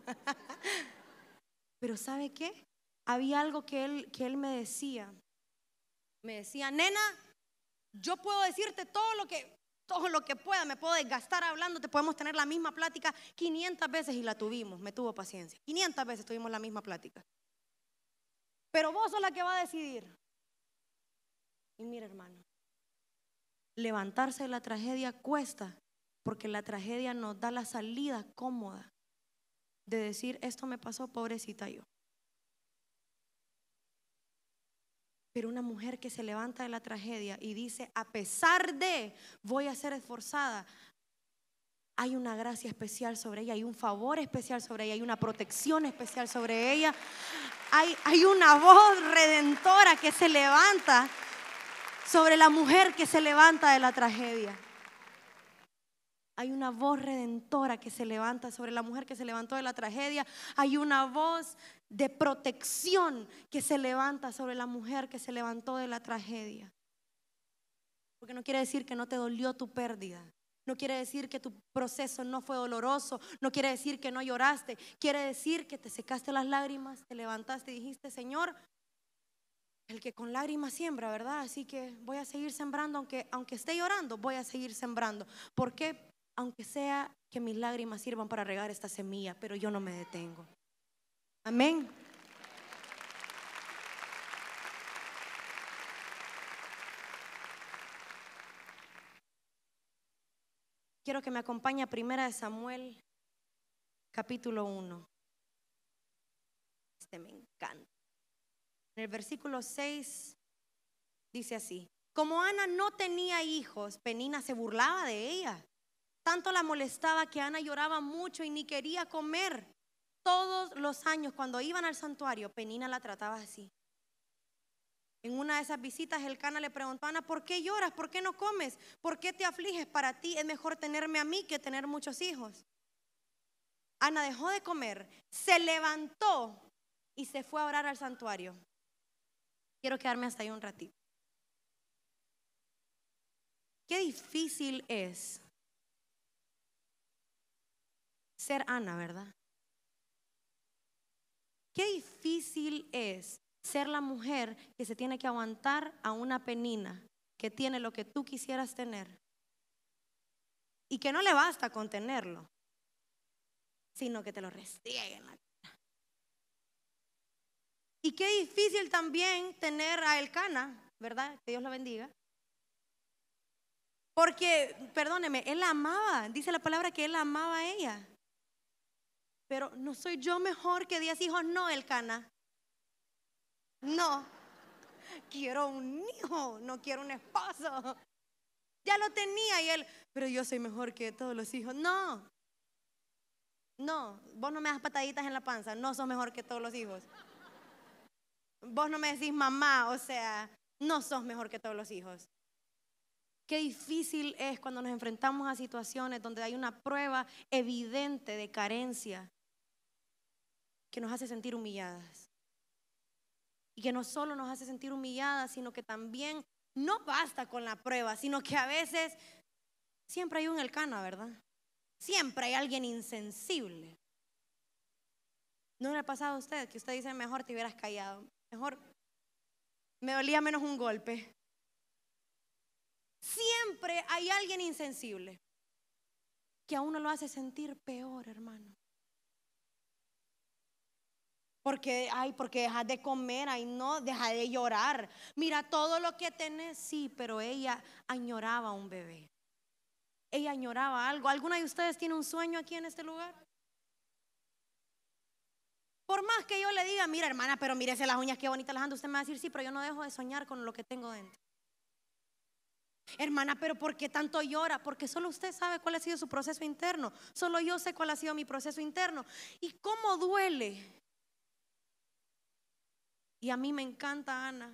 Pero ¿sabe qué? Había algo que él, que él me decía. Me decía, nena, yo puedo decirte todo lo que, todo lo que pueda, me puedo desgastar hablando, te podemos tener la misma plática quinientas veces y la tuvimos, me tuvo paciencia. quinientas veces tuvimos la misma plática. Pero vos sos la que va a decidir. Y mira, hermano, levantarse de la tragedia cuesta, porque la tragedia nos da la salida cómoda de decir, esto me pasó, pobrecita yo. Pero una mujer que se levanta de la tragedia y dice, a pesar de, voy a ser esforzada, hay una gracia especial sobre ella, hay un favor especial sobre ella, hay una protección especial sobre ella, hay, hay una voz redentora que se levanta sobre la mujer que se levanta de la tragedia. Hay una voz redentora que se levanta sobre la mujer que se levantó de la tragedia. Hay una voz de protección que se levanta sobre la mujer que se levantó de la tragedia. Porque no quiere decir que no te dolió tu pérdida. No quiere decir que tu proceso no fue doloroso. No quiere decir que no lloraste. Quiere decir que te secaste las lágrimas, te levantaste y dijiste, Señor, el que con lágrimas siembra, ¿verdad? Así que voy a seguir sembrando, aunque, aunque esté llorando, voy a seguir sembrando. ¿Por qué? Aunque sea que mis lágrimas sirvan para regar esta semilla, pero yo no me detengo. Amén. Quiero que me acompañe a Primera de Samuel, capítulo uno. Este me encanta. En el versículo seis dice así: como Ana no tenía hijos, Penina se burlaba de ella. Tanto la molestaba que Ana lloraba mucho y ni quería comer. Todos los años cuando iban al santuario, Penina la trataba así. En una de esas visitas, Elcana le preguntó a Ana, ¿por qué lloras? ¿Por qué no comes? ¿Por qué te afliges? Para ti es mejor tenerme a mí que tener muchos hijos. Ana dejó de comer, se levantó y se fue a orar al santuario. Quiero quedarme hasta ahí un ratito. Qué difícil es ser Ana, ¿verdad? Qué difícil es ser la mujer que se tiene que aguantar a una Penina que tiene lo que tú quisieras tener y que no le basta con tenerlo, sino que te lo restriegue en la cara. Y qué difícil también tener a Elcana, ¿verdad? Que Dios lo bendiga. Porque, perdóneme, él la amaba, dice la palabra que él la amaba a ella. Pero no soy yo mejor que diez hijos, no, Elcana. No, quiero un hijo, no quiero un esposo. Ya lo tenía y él, pero yo soy mejor que todos los hijos. No, no, vos no me das pataditas en la panza, no sos mejor que todos los hijos. Vos no me decís mamá, o sea, no sos mejor que todos los hijos. Qué difícil es cuando nos enfrentamos a situaciones donde hay una prueba evidente de carencia que nos hace sentir humilladas. Y que no solo nos hace sentir humilladas, sino que también no basta con la prueba, sino que a veces siempre hay un Elcana, ¿verdad? Siempre hay alguien insensible. ¿No le ha pasado a usted que usted dice mejor te hubieras callado? Mejor me dolía menos un golpe. Siempre hay alguien insensible que a uno lo hace sentir peor, hermano. Porque, ay, porque dejas de comer, ay, no, deja de llorar. Mira todo lo que tenés, sí, pero ella añoraba a un bebé. Ella añoraba algo. ¿Alguna de ustedes tiene un sueño aquí en este lugar? Por más que yo le diga, mira, hermana, pero mírese las uñas, qué bonitas las ando, usted me va a decir, sí, pero yo no dejo de soñar con lo que tengo dentro. Hermana, pero ¿por qué tanto llora? Porque solo usted sabe cuál ha sido su proceso interno. Solo yo sé cuál ha sido mi proceso interno. ¿Y cómo duele? Y a mí me encanta Ana,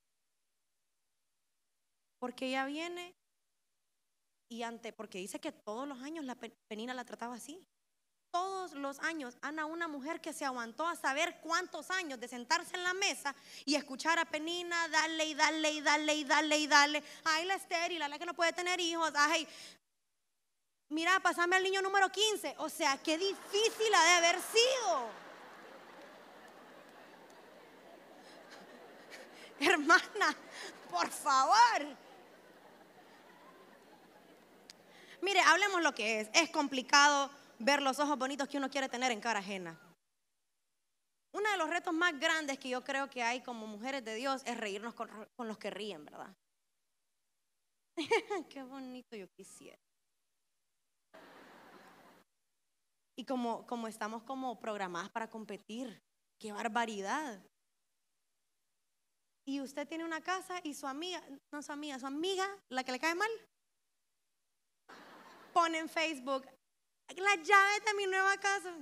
porque ella viene y ante, porque dice que todos los años la Penina la trataba así. Todos los años, Ana, una mujer que se aguantó a saber cuántos años de sentarse en la mesa y escuchar a Penina darle y darle y darle y darle y darle. Ay, la estéril, la que no puede tener hijos. Ay, mira, pasame al niño número quince. O sea, qué difícil ha de haber sido. Hermana, por favor. Mire, hablemos lo que es. Es complicado ver los ojos bonitos que uno quiere tener en cara ajena. Uno de los retos más grandes que yo creo que hay como mujeres de Dios es reírnos con, con los que ríen, ¿verdad? Qué bonito, yo quisiera. Y como, como estamos como programadas para competir, qué barbaridad. Y usted tiene una casa y su amiga, no su amiga, su amiga, la que le cae mal, pone en Facebook las llaves de mi nueva casa.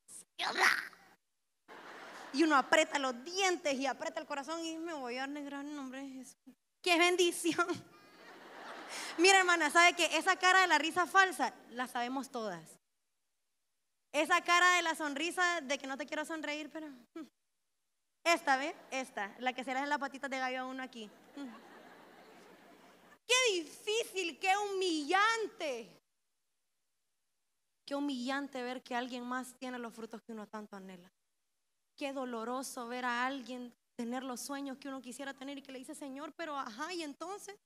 Y uno aprieta los dientes y aprieta el corazón y me voy a arreglar en nombre de Jesús. ¡Qué bendición! Mira, hermana, ¿sabe que esa cara de la risa falsa la sabemos todas? Esa cara de la sonrisa de que no te quiero sonreír, pero esta, ¿ve? Esta, la que se le hace las patitas de gallo a uno aquí. ¡Qué difícil, qué humillante! Qué humillante ver que alguien más tiene los frutos que uno tanto anhela. Qué doloroso ver a alguien tener los sueños que uno quisiera tener y que le dice, Señor, pero ajá, y entonces.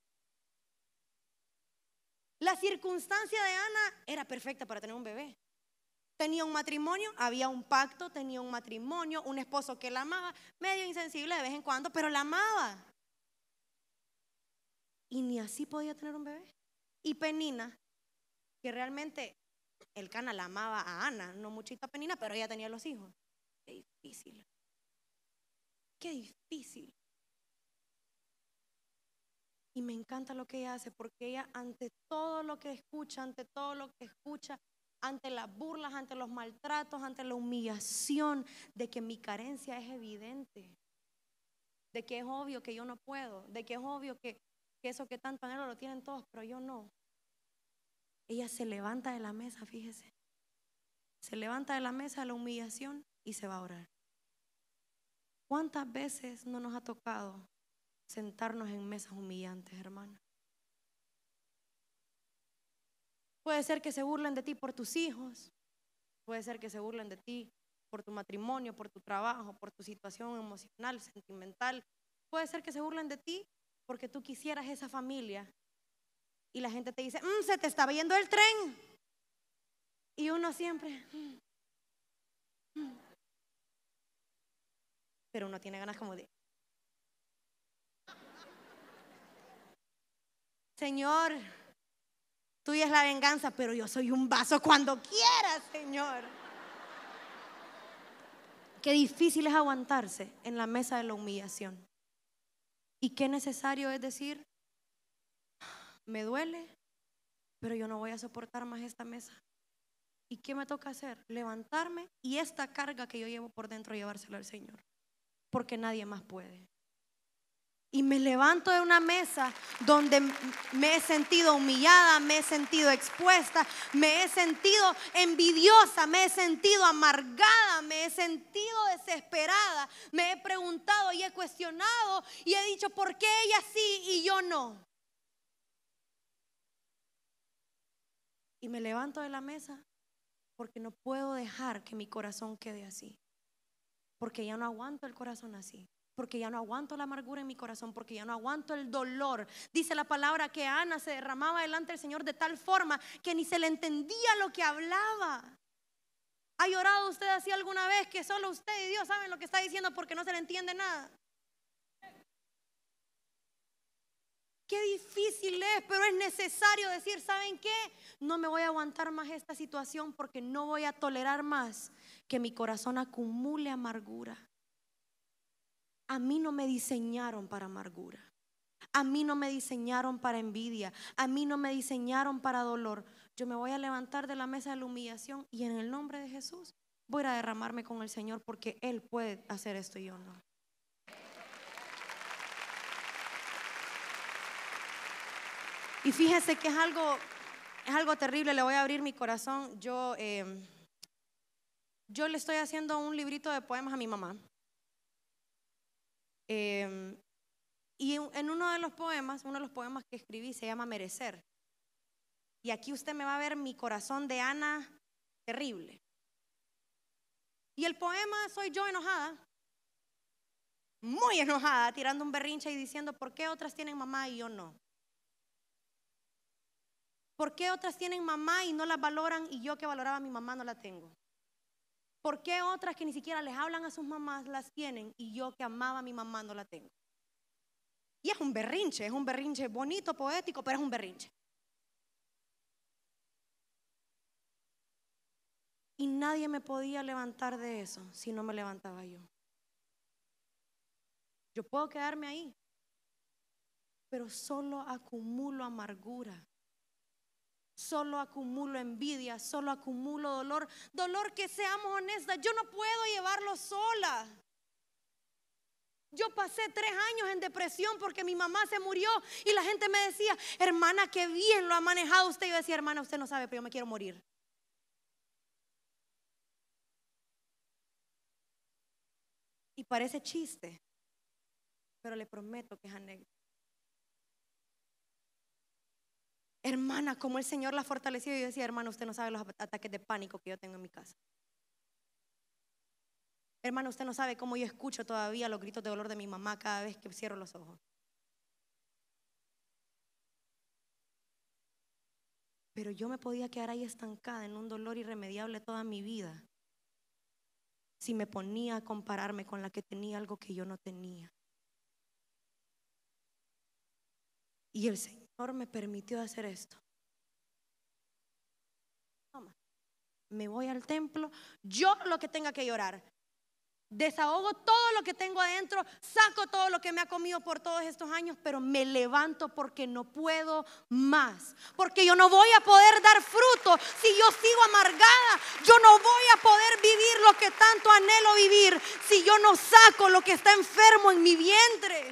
La circunstancia de Ana era perfecta para tener un bebé. Tenía un matrimonio, había un pacto, tenía un matrimonio, un esposo que la amaba, medio insensible de vez en cuando, pero la amaba. Y ni así podía tener un bebé. Y Penina, que realmente el Cana la amaba a Ana, no muchito a Penina, pero ella tenía los hijos. Qué difícil. Qué difícil. Y me encanta lo que ella hace, porque ella ante todo lo que escucha, ante todo lo que escucha, ante las burlas, ante los maltratos, ante la humillación de que mi carencia es evidente, de que es obvio que yo no puedo, de que es obvio que, que eso que tanto anhelo lo tienen todos, pero yo no. Ella se levanta de la mesa, fíjese, se levanta de la mesa de la humillación y se va a orar. ¿Cuántas veces no nos ha tocado sentarnos en mesas humillantes, hermana? Puede ser que se burlen de ti por tus hijos, puede ser que se burlen de ti por tu matrimonio, por tu trabajo, por tu situación emocional, sentimental. Puede ser que se burlen de ti porque tú quisieras esa familia y la gente te dice, mmm, se te estaba yendo el tren. Y uno siempre, mm, mm. pero uno tiene ganas como de, Señor, tuya es la venganza, pero yo soy un vaso cuando quieras, Señor. Qué difícil es aguantarse en la mesa de la humillación. Y qué necesario es decir, me duele, pero yo no voy a soportar más esta mesa. ¿Y qué me toca hacer? Levantarme y esta carga que yo llevo por dentro llevársela al Señor, porque nadie más puede. Y me levanto de una mesa donde me he sentido humillada, me he sentido expuesta, me he sentido envidiosa, me he sentido amargada, me he sentido desesperada, me he preguntado y he cuestionado y he dicho, ¿por qué ella sí y yo no? Y me levanto de la mesa porque no puedo dejar que mi corazón quede así. porque ya no aguanto el corazón así, porque ya no aguanto la amargura en mi corazón, porque ya no aguanto el dolor. Dice la palabra que Ana se derramaba delante del Señor de tal forma que ni se le entendía lo que hablaba. ¿Ha llorado usted así alguna vez que solo usted y Dios saben lo que está diciendo porque no se le entiende nada? Qué difícil es, pero es necesario decir, ¿saben qué? No me voy a aguantar más esta situación porque no voy a tolerar más que mi corazón acumule amargura. A mí no me diseñaron para amargura. A mí no me diseñaron para envidia. A mí no me diseñaron para dolor. Yo me voy a levantar de la mesa de la humillación y en el nombre de Jesús voy a derramarme con el Señor porque Él puede hacer esto y yo no. Y fíjese que es algo, es algo terrible. Le voy a abrir mi corazón. Yo, eh, yo le estoy haciendo un librito de poemas a mi mamá. Eh, y en uno de los poemas, uno de los poemas que escribí se llama Merecer. Y aquí usted me va a ver mi corazón de Ana terrible. Y el poema soy yo enojada, muy enojada, tirando un berrinche y diciendo, ¿por qué otras tienen mamá y yo no? ¿Por qué otras tienen mamá y no las valoran y yo que valoraba a mi mamá no la tengo? ¿Por qué otras que ni siquiera les hablan a sus mamás las tienen y yo que amaba a mi mamá no la tengo? Y es un berrinche, es un berrinche bonito, poético, pero es un berrinche. Y nadie me podía levantar de eso si no me levantaba yo. Yo puedo quedarme ahí, pero solo acumulo amargura, solo acumulo envidia, solo acumulo dolor. Dolor que, seamos honestas, yo no puedo llevarlo sola. Yo pasé tres años en depresión porque mi mamá se murió y la gente me decía, hermana, qué bien lo ha manejado usted. Yo decía, hermana, usted no sabe, pero yo me quiero morir. Y parece chiste, pero le prometo que es anécdota. Hermana, como el Señor la fortaleció. Y yo decía, hermana, usted no sabe los ataques de pánico que yo tengo en mi casa. Hermana, usted no sabe cómo yo escucho todavía los gritos de dolor de mi mamá cada vez que cierro los ojos. Pero yo me podía quedar ahí estancada en un dolor irremediable toda mi vida si me ponía a compararme con la que tenía algo que yo no tenía. Y el Señor me permitió hacer esto. Toma, me voy al templo, lloro lo que tenga que llorar, desahogo todo lo que tengo adentro, saco todo lo que me ha comido por todos estos años, pero me levanto porque no puedo más, porque yo no voy a poder dar fruto si yo sigo amargada. Yo no voy a poder vivir lo que tanto anhelo vivir si yo no saco lo que está enfermo en mi vientre.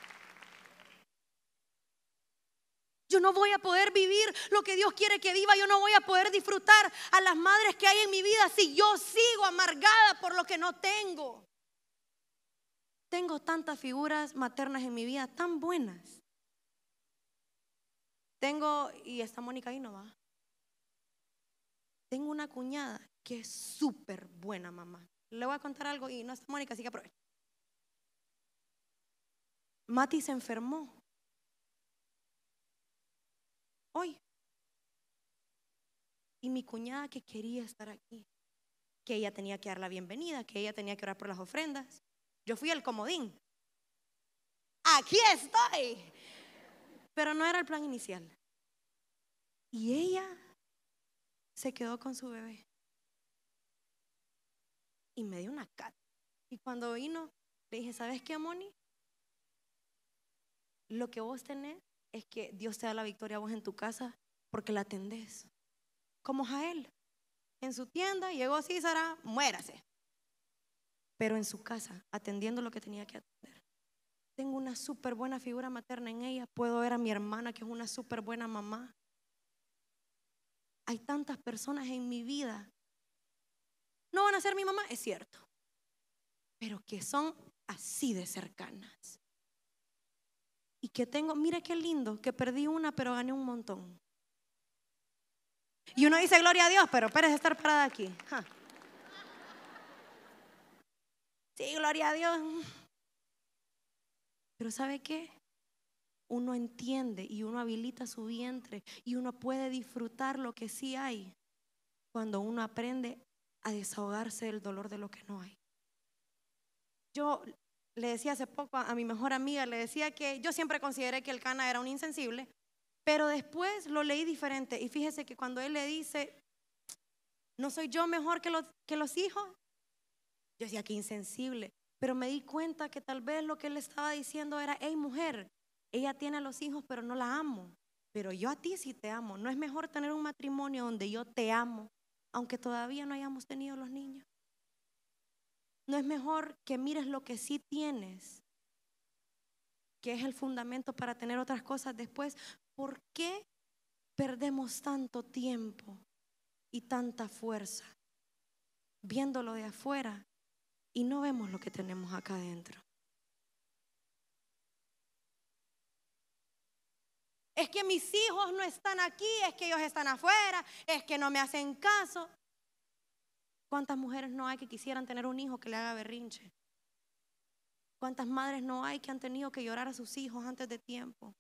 Yo no voy a poder vivir lo que Dios quiere que viva. Yo no voy a poder disfrutar a las madres que hay en mi vida si yo sigo amargada por lo que no tengo. Tengo tantas figuras maternas en mi vida tan buenas. Tengo, y esta Mónica ahí no va. Tengo una cuñada que es súper buena mamá. Le voy a contar algo y no está Mónica, así que aprovecha. Mati se enfermó hoy. Y mi cuñada que quería estar aquí, que ella tenía que dar la bienvenida, que ella tenía que orar por las ofrendas. Yo fui el comodín. Aquí estoy. Pero no era el plan inicial. Y ella se quedó con su bebé. Y me dio una cata. Y cuando vino, le dije, ¿sabes qué, Moni? Lo que vos tenés es que Dios te da la victoria a vos en tu casa porque la atendés. Como Jael. En su tienda llegó Císara, muérase. Pero en su casa, atendiendo lo que tenía que atender. Tengo una súper buena figura materna en ella. Puedo ver a mi hermana que es una súper buena mamá. Hay tantas personas en mi vida. No van a ser mi mamá, es cierto. Pero que son así de cercanas. Y que tengo, mire qué lindo, que perdí una pero gané un montón. Y uno dice gloria a Dios, pero espérese estar parada aquí. Ja. Sí, gloria a Dios. Pero ¿sabe qué? Uno entiende y uno habilita su vientre y uno puede disfrutar lo que sí hay cuando uno aprende a desahogarse del dolor de lo que no hay. Yo le decía hace poco a, a mi mejor amiga, le decía que yo siempre consideré que el Cana era un insensible, pero después lo leí diferente y fíjese que cuando él le dice, ¿no soy yo mejor que los, que los hijos? Yo decía que insensible, pero me di cuenta que tal vez lo que él estaba diciendo era, hey mujer, ella tiene a los hijos pero no la amo, pero yo a ti sí te amo. ¿No es mejor tener un matrimonio donde yo te amo, aunque todavía no hayamos tenido los niños? ¿No es mejor que mires lo que sí tienes, que es el fundamento para tener otras cosas después? ¿Por qué perdemos tanto tiempo y tanta fuerza viéndolo de afuera y no vemos lo que tenemos acá adentro? Es que mis hijos no están aquí, es que ellos están afuera, es que no me hacen caso. ¿Cuántas mujeres no hay que quisieran tener un hijo que le haga berrinche? ¿Cuántas madres no hay que han tenido que llorar a sus hijos antes de tiempo?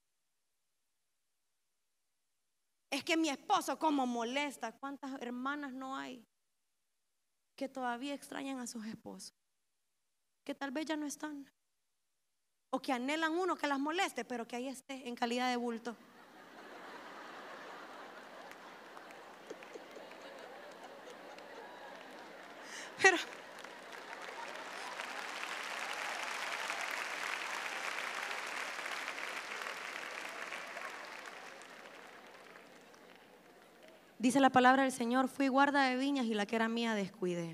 Es que mi esposo como molesta. ¿Cuántas hermanas no hay que todavía extrañan a sus esposos? Que tal vez ya no están. O que anhelan uno que las moleste, pero que ahí esté en calidad de bulto. Pero dice la palabra del Señor, fui guarda de viñas y la que era mía descuidé.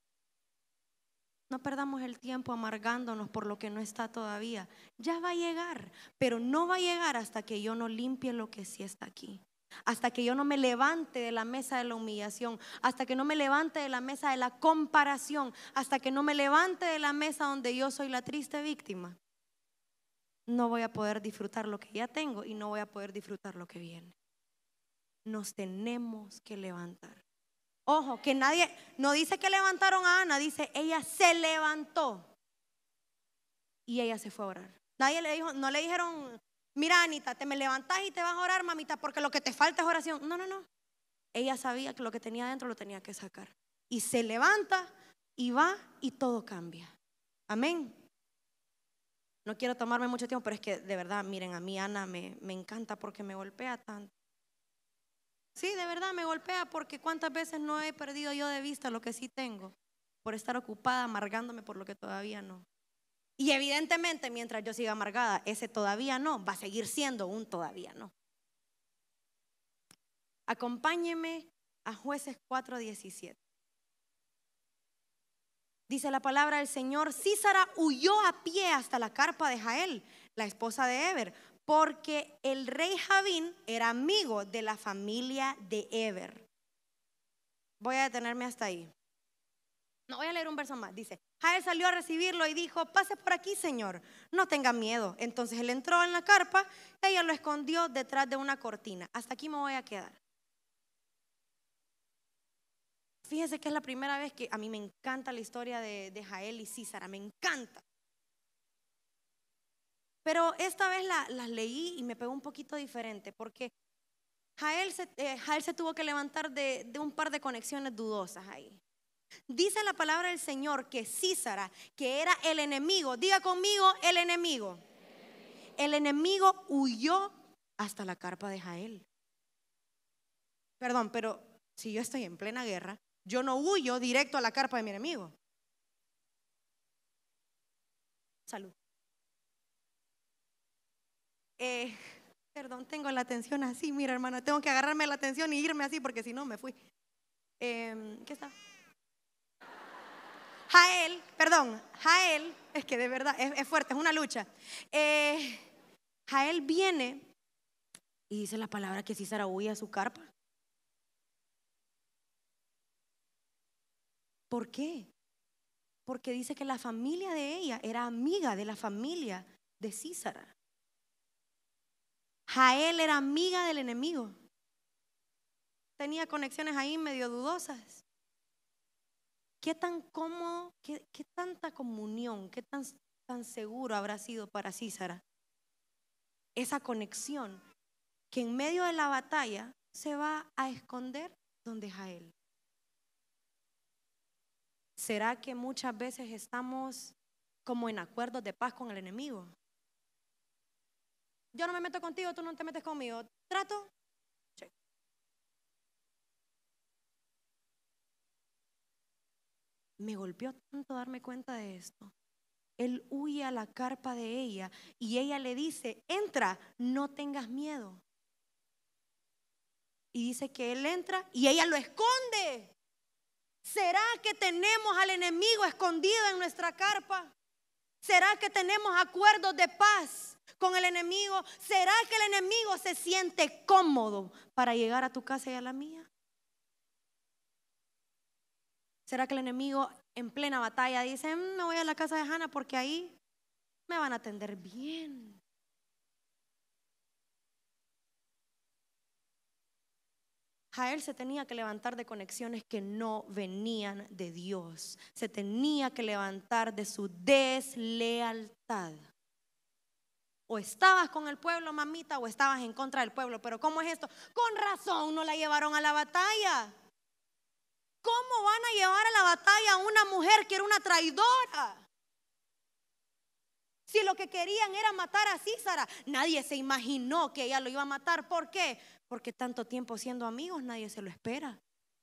No perdamos el tiempo amargándonos por lo que no está todavía. Ya va a llegar, pero no va a llegar hasta que yo no limpie lo que sí está aquí. Hasta que yo no me levante de la mesa de la humillación, hasta que no me levante de la mesa de la comparación, hasta que no me levante de la mesa donde yo soy la triste víctima. No voy a poder disfrutar lo que ya tengo y no voy a poder disfrutar lo que viene. Nos tenemos que levantar. Ojo, que nadie, no dice que levantaron a Ana, dice ella se levantó y ella se fue a orar. Nadie le dijo, no le dijeron, mira Anita, te me levantás y te vas a orar, mamita, porque lo que te falta es oración. No, no, no. Ella sabía que lo que tenía adentro lo tenía que sacar. Y se levanta y va y todo cambia. Amén. No quiero tomarme mucho tiempo, pero es que de verdad, miren, a mí Ana me, me encanta porque me golpea tanto. Sí, de verdad me golpea porque cuántas veces no he perdido yo de vista lo que sí tengo por estar ocupada amargándome por lo que todavía no. Y evidentemente mientras yo siga amargada, ese todavía no va a seguir siendo un todavía no. Acompáñeme a Jueces cuatro diecisiete. Dice la palabra del Señor, Sísara huyó a pie hasta la carpa de Jael, la esposa de Heber, porque el rey Javín era amigo de la familia de Heber. Voy a detenerme hasta ahí. No, voy a leer un verso más. Dice, Jael salió a recibirlo y dijo, pase por aquí, señor, no tenga miedo. Entonces él entró en la carpa, ella lo escondió detrás de una cortina. Hasta aquí me voy a quedar. Fíjese que es la primera vez que a mí me encanta la historia de, de Jael y Sísara, me encanta. Pero esta vez las la leí y me pegó un poquito diferente porque Jael se, eh, Jael se tuvo que levantar de, de un par de conexiones dudosas ahí. Dice la palabra del Señor que Sísara, que era el enemigo, diga conmigo el enemigo. El enemigo huyó hasta la carpa de Jael. Perdón, pero si yo estoy en plena guerra, yo no huyo directo a la carpa de mi enemigo. Salud. Eh, perdón, tengo la atención así, mira hermano, tengo que agarrarme la atención y irme así porque si no me fui. Eh, ¿Qué está? Jael, perdón, Jael, es que de verdad es, es fuerte, es una lucha. Eh, Jael viene y dice la palabra que Sísara huye a su carpa. ¿Por qué? Porque dice que la familia de ella era amiga de la familia de Sísara. Jael era amiga del enemigo. Tenía conexiones ahí medio dudosas. ¿Qué tan cómodo, qué, qué tanta comunión, qué tan, tan seguro habrá sido para Sísara esa conexión que en medio de la batalla se va a esconder donde Jael? ¿Será que muchas veces estamos como en acuerdos de paz con el enemigo? Yo no me meto contigo, tú no te metes conmigo. ¿Trato? Sí. Me golpeó tanto darme cuenta de esto. Él huye a la carpa de ella y ella le dice, entra, no tengas miedo. Y dice que él entra y ella lo esconde. ¿Será que tenemos al enemigo escondido en nuestra carpa? ¿Será que tenemos acuerdos de paz con el enemigo? ¿Será que el enemigo se siente cómodo para llegar a tu casa y a la mía? ¿Será que el enemigo en plena batalla dice, mmm, me voy a la casa de Hannah porque ahí me van a atender bien? Jael se tenía que levantar de conexiones que no venían de Dios. Se tenía que levantar de su deslealtad. O estabas con el pueblo, mamita, o estabas en contra del pueblo. Pero ¿cómo es esto? Con razón no la llevaron a la batalla. ¿Cómo van a llevar a la batalla a una mujer que era una traidora? Si lo que querían era matar a Sísara, nadie se imaginó que ella lo iba a matar. ¿Por qué? Porque tanto tiempo siendo amigos nadie se lo espera.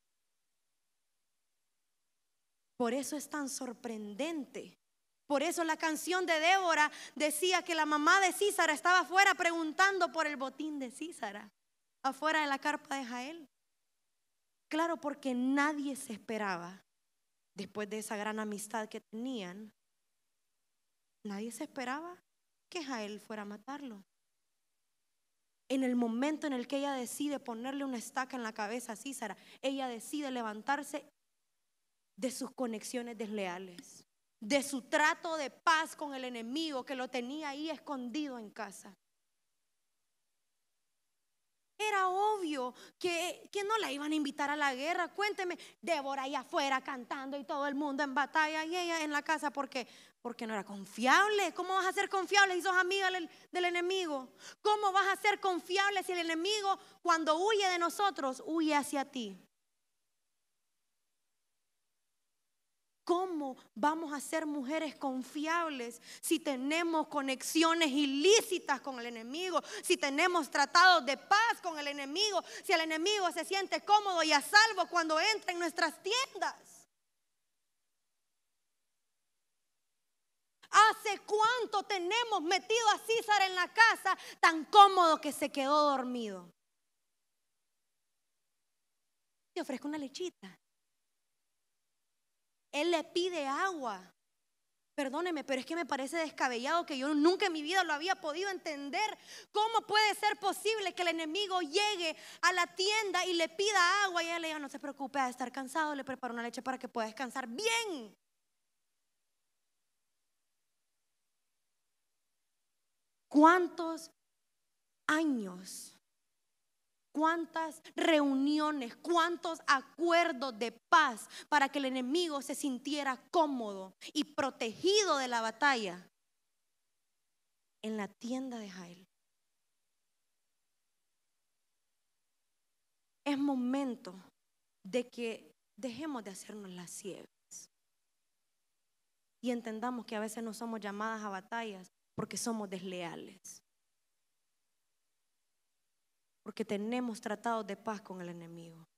Por eso es tan sorprendente. Por eso la canción de Débora decía que la mamá de Sísara estaba afuera preguntando por el botín de Sísara, afuera de la carpa de Jael. Claro, porque nadie se esperaba, después de esa gran amistad que tenían, nadie se esperaba que Jael fuera a matarlo. En el momento en el que ella decide ponerle una estaca en la cabeza a Sísara, ella decide levantarse de sus conexiones desleales, de su trato de paz con el enemigo que lo tenía ahí escondido en casa. Era obvio que, que no la iban a invitar a la guerra. Cuénteme, Débora allá afuera cantando y todo el mundo en batalla y ella en la casa. ¿Por qué? Porque no era confiable. ¿Cómo vas a ser confiable si sos amiga del, del enemigo? ¿Cómo vas a ser confiable si el enemigo, cuando huye de nosotros, huye hacia ti? ¿Cómo vamos a ser mujeres confiables si tenemos conexiones ilícitas con el enemigo? Si tenemos tratados de paz con el enemigo, si el enemigo se siente cómodo y a salvo cuando entra en nuestras tiendas. ¿Hace cuánto tenemos metido a Sísara en la casa tan cómodo que se quedó dormido? Te ofrezco una lechita. Él le pide agua. Perdóneme, pero es que me parece descabellado que yo nunca en mi vida lo había podido entender. ¿Cómo puede ser posible que el enemigo llegue a la tienda y le pida agua y ella le diga, no se preocupe, a estar cansado, le preparo una leche para que pueda descansar bien? ¿Cuántos años? ¿Cuántas reuniones, cuántos acuerdos de paz para que el enemigo se sintiera cómodo y protegido de la batalla en la tienda de Jael? Es momento de que dejemos de hacernos las ciegas y entendamos que a veces no somos llamadas a batallas porque somos desleales, porque tenemos tratados de paz con el enemigo.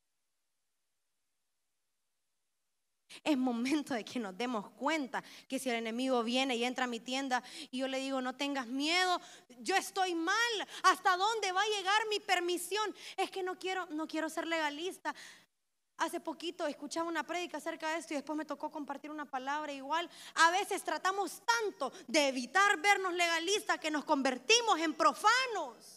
Es momento de que nos demos cuenta que si el enemigo viene y entra a mi tienda y yo le digo, no tengas miedo, yo estoy mal, ¿hasta dónde va a llegar mi permisión? Es que no quiero, no quiero ser legalista. Hace poquito escuchaba una prédica acerca de esto y después me tocó compartir una palabra igual. A veces tratamos tanto de evitar vernos legalistas que nos convertimos en profanos.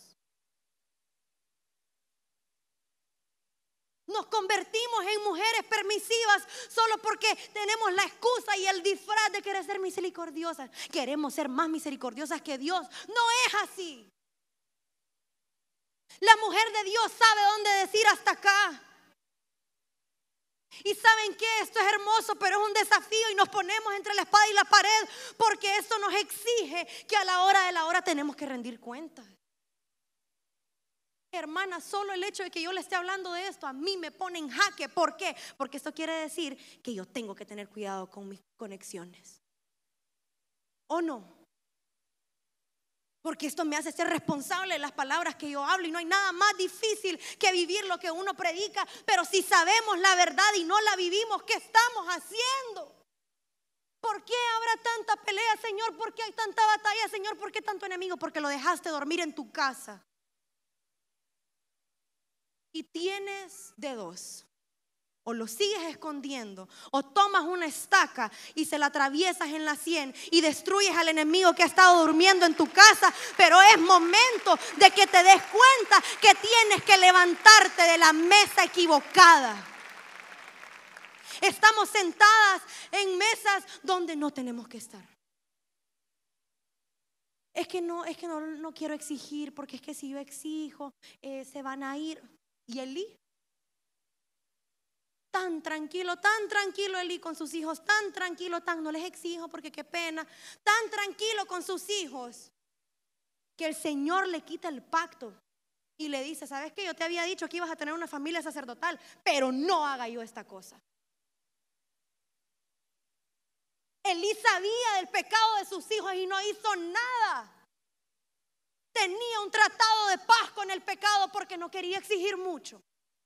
Nos convertimos en mujeres permisivas solo porque tenemos la excusa y el disfraz de querer ser misericordiosas. Queremos ser más misericordiosas que Dios. No es así. La mujer de Dios sabe dónde decir hasta acá. Y saben que esto es hermoso, pero es un desafío y nos ponemos entre la espada y la pared, porque esto nos exige que a la hora de la hora tenemos que rendir cuentas. Hermana, solo el hecho de que yo le esté hablando de esto a mí me pone en jaque. ¿Por qué? Porque esto quiere decir que yo tengo que tener cuidado con mis conexiones. ¿O no? Porque esto me hace ser responsable de las palabras que yo hablo. Y no hay nada más difícil que vivir lo que uno predica. Pero si sabemos la verdad y no la vivimos, ¿qué estamos haciendo? ¿Por qué habrá tanta pelea, Señor? ¿Por qué hay tanta batalla, Señor? ¿Por qué tanto enemigo? Porque lo dejaste dormir en tu casa. Y tienes de dos: o lo sigues escondiendo, o tomas una estaca y se la atraviesas en la sien y destruyes al enemigo que ha estado durmiendo en tu casa. Pero es momento de que te des cuenta que tienes que levantarte de la mesa equivocada. Estamos sentadas en mesas donde no tenemos que estar. Es que no, es que no, no quiero exigir, porque es que si yo exijo, eh, se van a ir. ¿Y Elí? Tan tranquilo, tan tranquilo Elí con sus hijos, tan tranquilo, tan, no les exijo porque qué pena, tan tranquilo con sus hijos, que el Señor le quita el pacto y le dice: ¿sabes qué? Yo te había dicho que ibas a tener una familia sacerdotal, pero no haga yo esta cosa. Elí sabía del pecado de sus hijos y no hizo nada. Tenía un tratado de paz con el pecado porque no quería exigir mucho.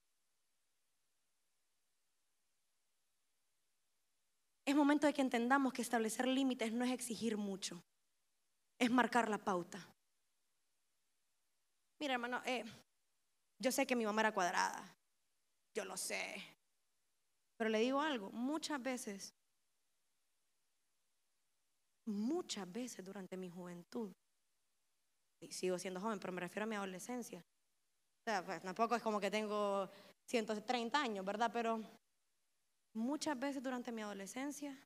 Es momento de que entendamos que establecer límites no es exigir mucho, es marcar la pauta. Mira, hermano, eh, yo sé que mi mamá era cuadrada, yo lo sé, pero le digo algo: muchas veces, muchas veces durante mi juventud, y sigo siendo joven, pero me refiero a mi adolescencia. O sea, pues tampoco es como que tengo ciento treinta años, ¿verdad? Pero muchas veces durante mi adolescencia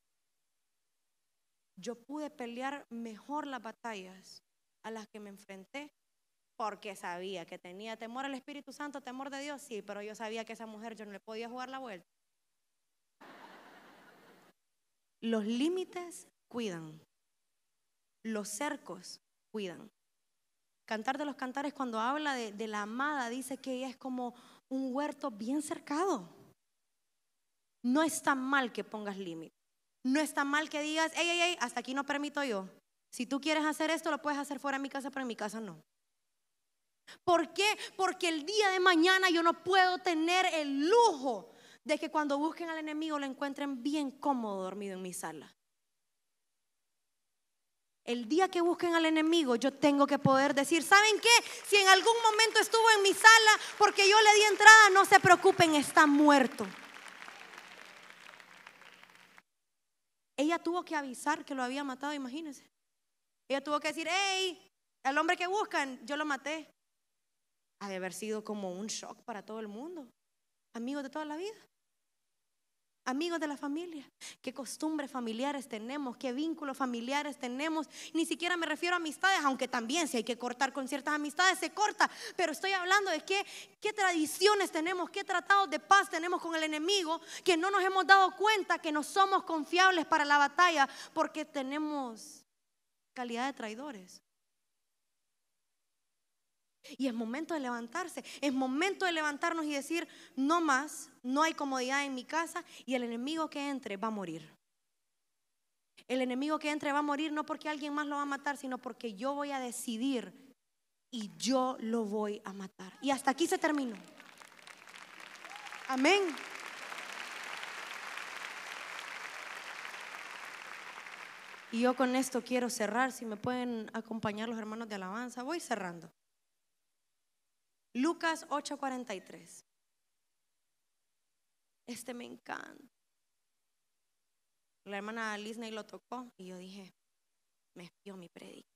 yo pude pelear mejor las batallas a las que me enfrenté, porque sabía que tenía temor al Espíritu Santo, temor de Dios, sí, pero yo sabía que esa mujer yo no le podía jugar la vuelta. Los límites cuidan, los cercos cuidan. Cantar de los Cantares, cuando habla de, de la amada, dice que ella es como un huerto bien cercado. No está mal que pongas límites. No está mal que digas: ey, ey, ey, hasta aquí no permito yo. Si tú quieres hacer esto, lo puedes hacer fuera de mi casa, pero en mi casa no. ¿Por qué? Porque el día de mañana yo no puedo tener el lujo de que cuando busquen al enemigo lo encuentren bien cómodo dormido en mi sala. El día que busquen al enemigo, yo tengo que poder decir: ¿saben qué? Si en algún momento estuvo en mi sala porque yo le di entrada, no se preocupen, está muerto. Ella tuvo que avisar que lo había matado, imagínense. Ella tuvo que decir: hey, al hombre que buscan, yo lo maté. Ha de haber sido como un shock para todo el mundo. Amigos de toda la vida, amigos de la familia. Qué costumbres familiares tenemos, qué vínculos familiares tenemos. Ni siquiera me refiero a amistades, aunque también si hay que cortar con ciertas amistades se corta. Pero estoy hablando de qué, qué tradiciones tenemos, qué tratados de paz tenemos con el enemigo, que no nos hemos dado cuenta que no somos confiables para la batalla porque tenemos calidad de traidores. Y es momento de levantarse, es momento de levantarnos y decir: no más, no hay comodidad en mi casa, y el enemigo que entre va a morir. El enemigo que entre va a morir no porque alguien más lo va a matar, sino porque yo voy a decidir y yo lo voy a matar. Y hasta aquí se terminó. Amén. Y yo con esto quiero cerrar. Si me pueden acompañar los hermanos de alabanza, voy cerrando. Lucas ocho cuarenta y tres. Este me encanta. La hermana Lisney lo tocó y yo dije: me espió mi predica.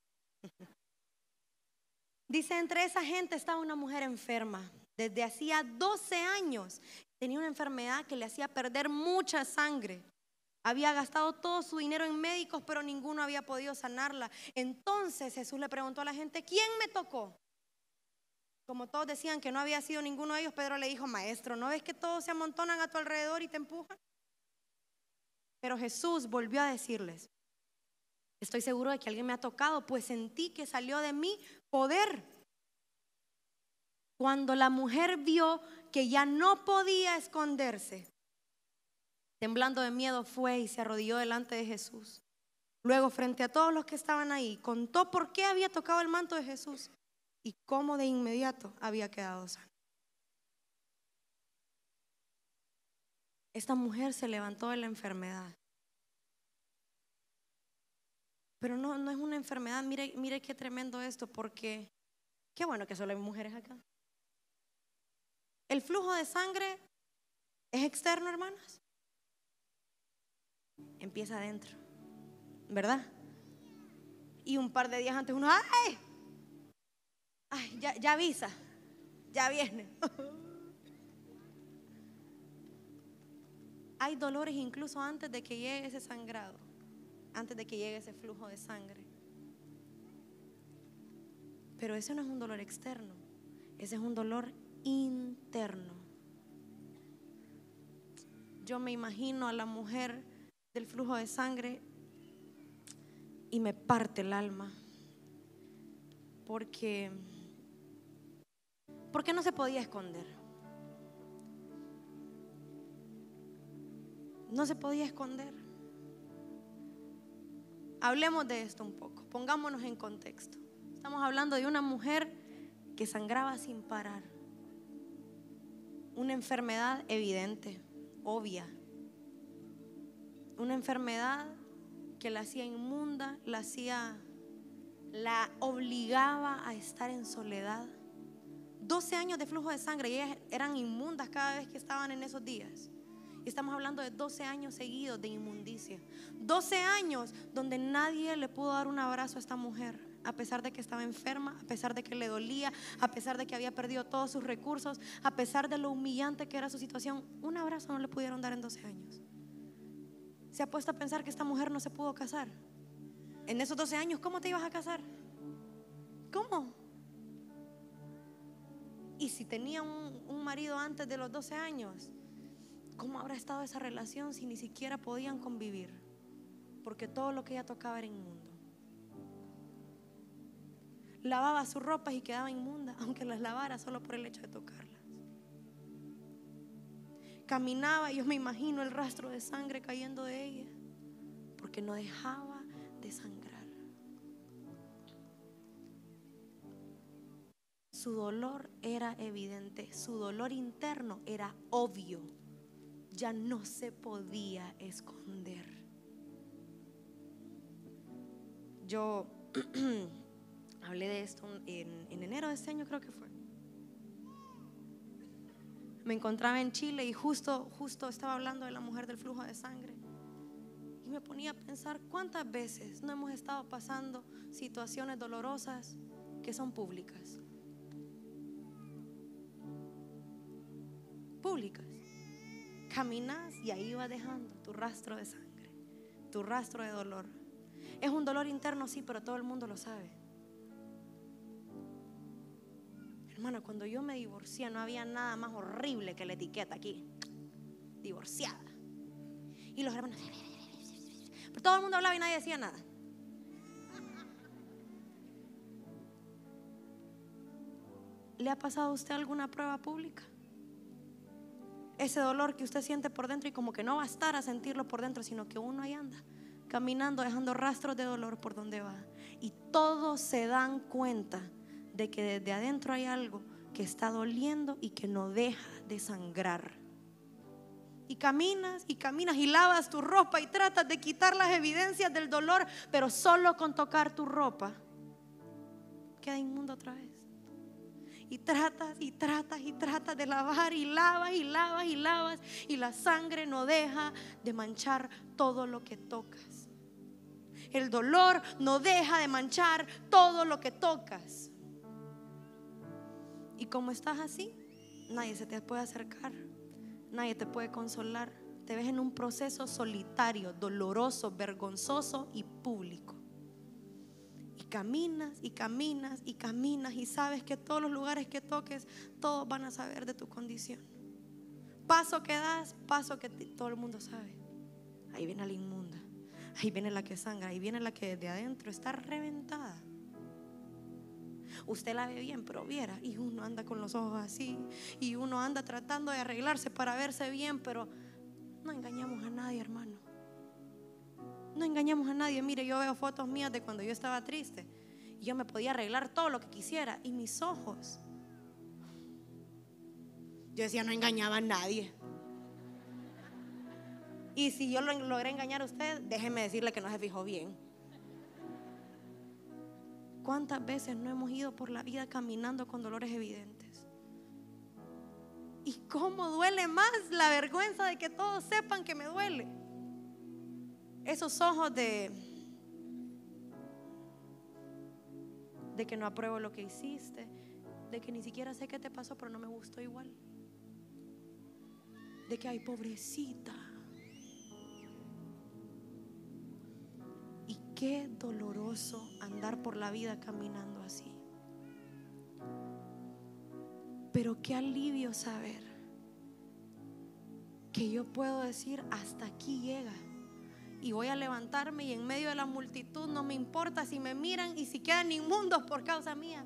Dice: entre esa gente estaba una mujer enferma desde hacía doce años. Tenía una enfermedad que le hacía perder mucha sangre. Había gastado todo su dinero en médicos, pero ninguno había podido sanarla. Entonces Jesús le preguntó a la gente: ¿quién me tocó? Como todos decían que no había sido ninguno de ellos, Pedro le dijo: maestro, ¿no ves que todos se amontonan a tu alrededor y te empujan? Pero Jesús volvió a decirles: estoy seguro de que alguien me ha tocado, pues sentí que salió de mí poder. Cuando la mujer vio que ya no podía esconderse, temblando de miedo, fue y se arrodilló delante de Jesús. Luego, frente a todos los que estaban ahí, contó por qué había tocado el manto de Jesús y cómo de inmediato había quedado sana. Esta mujer se levantó de la enfermedad. Pero no, no es una enfermedad. Mire, mire qué tremendo esto, porque qué bueno que solo hay mujeres acá. El flujo de sangre es externo, hermanas. Empieza adentro, ¿verdad? Y un par de días antes uno, ¡ay! Ay, ya, ya avisa, ya viene. Hay dolores incluso antes de que llegue ese sangrado, antes de que llegue ese flujo de sangre. Pero ese no es un dolor externo, ese es un dolor interno. Yo me imagino a la mujer del flujo de sangre y me parte el alma, porque porque no se podía esconder. No se podía esconder. Hablemos de esto un poco, pongámonos en contexto. Estamos hablando de una mujer que sangraba sin parar, una enfermedad evidente, obvia, una enfermedad que la hacía inmunda, la hacía, la obligaba a estar en soledad. doce años de flujo de sangre y ellas eran inmundas cada vez que estaban en esos días. Y estamos hablando de doce años seguidos de inmundicia. doce años donde nadie le pudo dar un abrazo a esta mujer, a pesar de que estaba enferma, a pesar de que le dolía, a pesar de que había perdido todos sus recursos, a pesar de lo humillante que era su situación. Un abrazo no le pudieron dar en doce años. ¿Se ha puesto a pensar que esta mujer no se pudo casar? En esos doce años, ¿cómo te ibas a casar? ¿Cómo? Y si tenía un, un marido antes de los doce años, ¿cómo habrá estado esa relación si ni siquiera podían convivir? Porque todo lo que ella tocaba era inmundo. Lavaba sus ropas y quedaba inmunda, aunque las lavara solo por el hecho de tocarlas. Caminaba y yo me imagino el rastro de sangre cayendo de ella, porque no dejaba de sangrar. Su dolor era evidente, su dolor interno era obvio, ya no se podía esconder. Yo hablé de esto en, en enero de este año, creo que fue. Me encontraba en Chile y justo, justo estaba hablando de la mujer del flujo de sangre. Y me ponía a pensar cuántas veces no hemos estado pasando situaciones dolorosas que son públicas. Públicas. Caminas y ahí vas dejando tu rastro de sangre, tu rastro de dolor. Es un dolor interno, sí, pero todo el mundo lo sabe. Hermana, cuando yo me divorcié no había nada más horrible que la etiqueta aquí: divorciada. Y los hermanos, pero todo el mundo hablaba y nadie decía nada. ¿Le ha pasado a usted alguna prueba pública? Ese dolor que usted siente por dentro y como que no bastar a sentirlo por dentro, sino que uno ahí anda caminando, dejando rastros de dolor por donde va. Y todos se dan cuenta de que desde adentro hay algo que está doliendo y que no deja de sangrar. Y caminas y caminas y lavas tu ropa y tratas de quitar las evidencias del dolor, pero solo con tocar tu ropa queda inmundo otra vez. Y tratas y tratas y tratas de lavar y lavas y lavas y lavas y la sangre no deja de manchar todo lo que tocas. El dolor no deja de manchar todo lo que tocas. Y como estás así, nadie se te puede acercar, nadie te puede consolar. Te ves en un proceso solitario, doloroso, vergonzoso y público. Y caminas y caminas y caminas y sabes que todos los lugares que toques, todos van a saber de tu condición. Paso que das, paso que te, todo el mundo sabe. Ahí viene la inmunda, ahí viene la que sangra, ahí viene la que de adentro está reventada. Usted la ve bien, pero viera, y uno anda con los ojos así, y uno anda tratando de arreglarse para verse bien, pero no engañamos a nadie, hermano. No engañamos a nadie. Mire, yo veo fotos mías de cuando yo estaba triste y yo me podía arreglar todo lo que quisiera, y mis ojos, yo decía, no engañaba a nadie. Y si yo lo logré engañar a usted, déjeme decirle que no se fijó bien. ¿Cuántas veces no hemos ido por la vida caminando con dolores evidentes? ¿Y cómo duele más la vergüenza de que todos sepan que me duele? Esos ojos de de que no apruebo lo que hiciste, de que ni siquiera sé qué te pasó, pero no me gustó igual, de que ay, pobrecita. Y qué doloroso andar por la vida caminando así. Pero qué alivio saber que yo puedo decir, hasta aquí llega. Y voy a levantarme, y en medio de la multitud no me importa si me miran y si quedan inmundos por causa mía.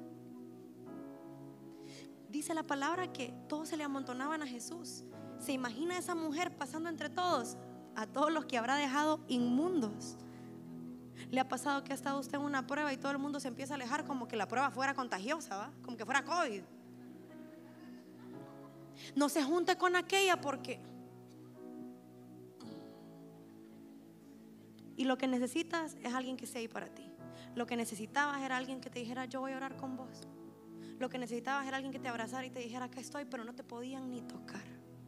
Dice la palabra que todos se le amontonaban a Jesús. ¿Se imagina esa mujer pasando entre todos? A todos los que habrá dejado inmundos. ¿Le ha pasado que ha estado usted en una prueba y todo el mundo se empieza a alejar como que la prueba fuera contagiosa, ¿va? Como que fuera COVID? No se junte con aquella porque... Y lo que necesitas es alguien que esté ahí para ti. Lo que necesitabas era alguien que te dijera, yo voy a orar con vos. Lo que necesitabas era alguien que te abrazara y te dijera, acá estoy, pero no te podían ni tocar.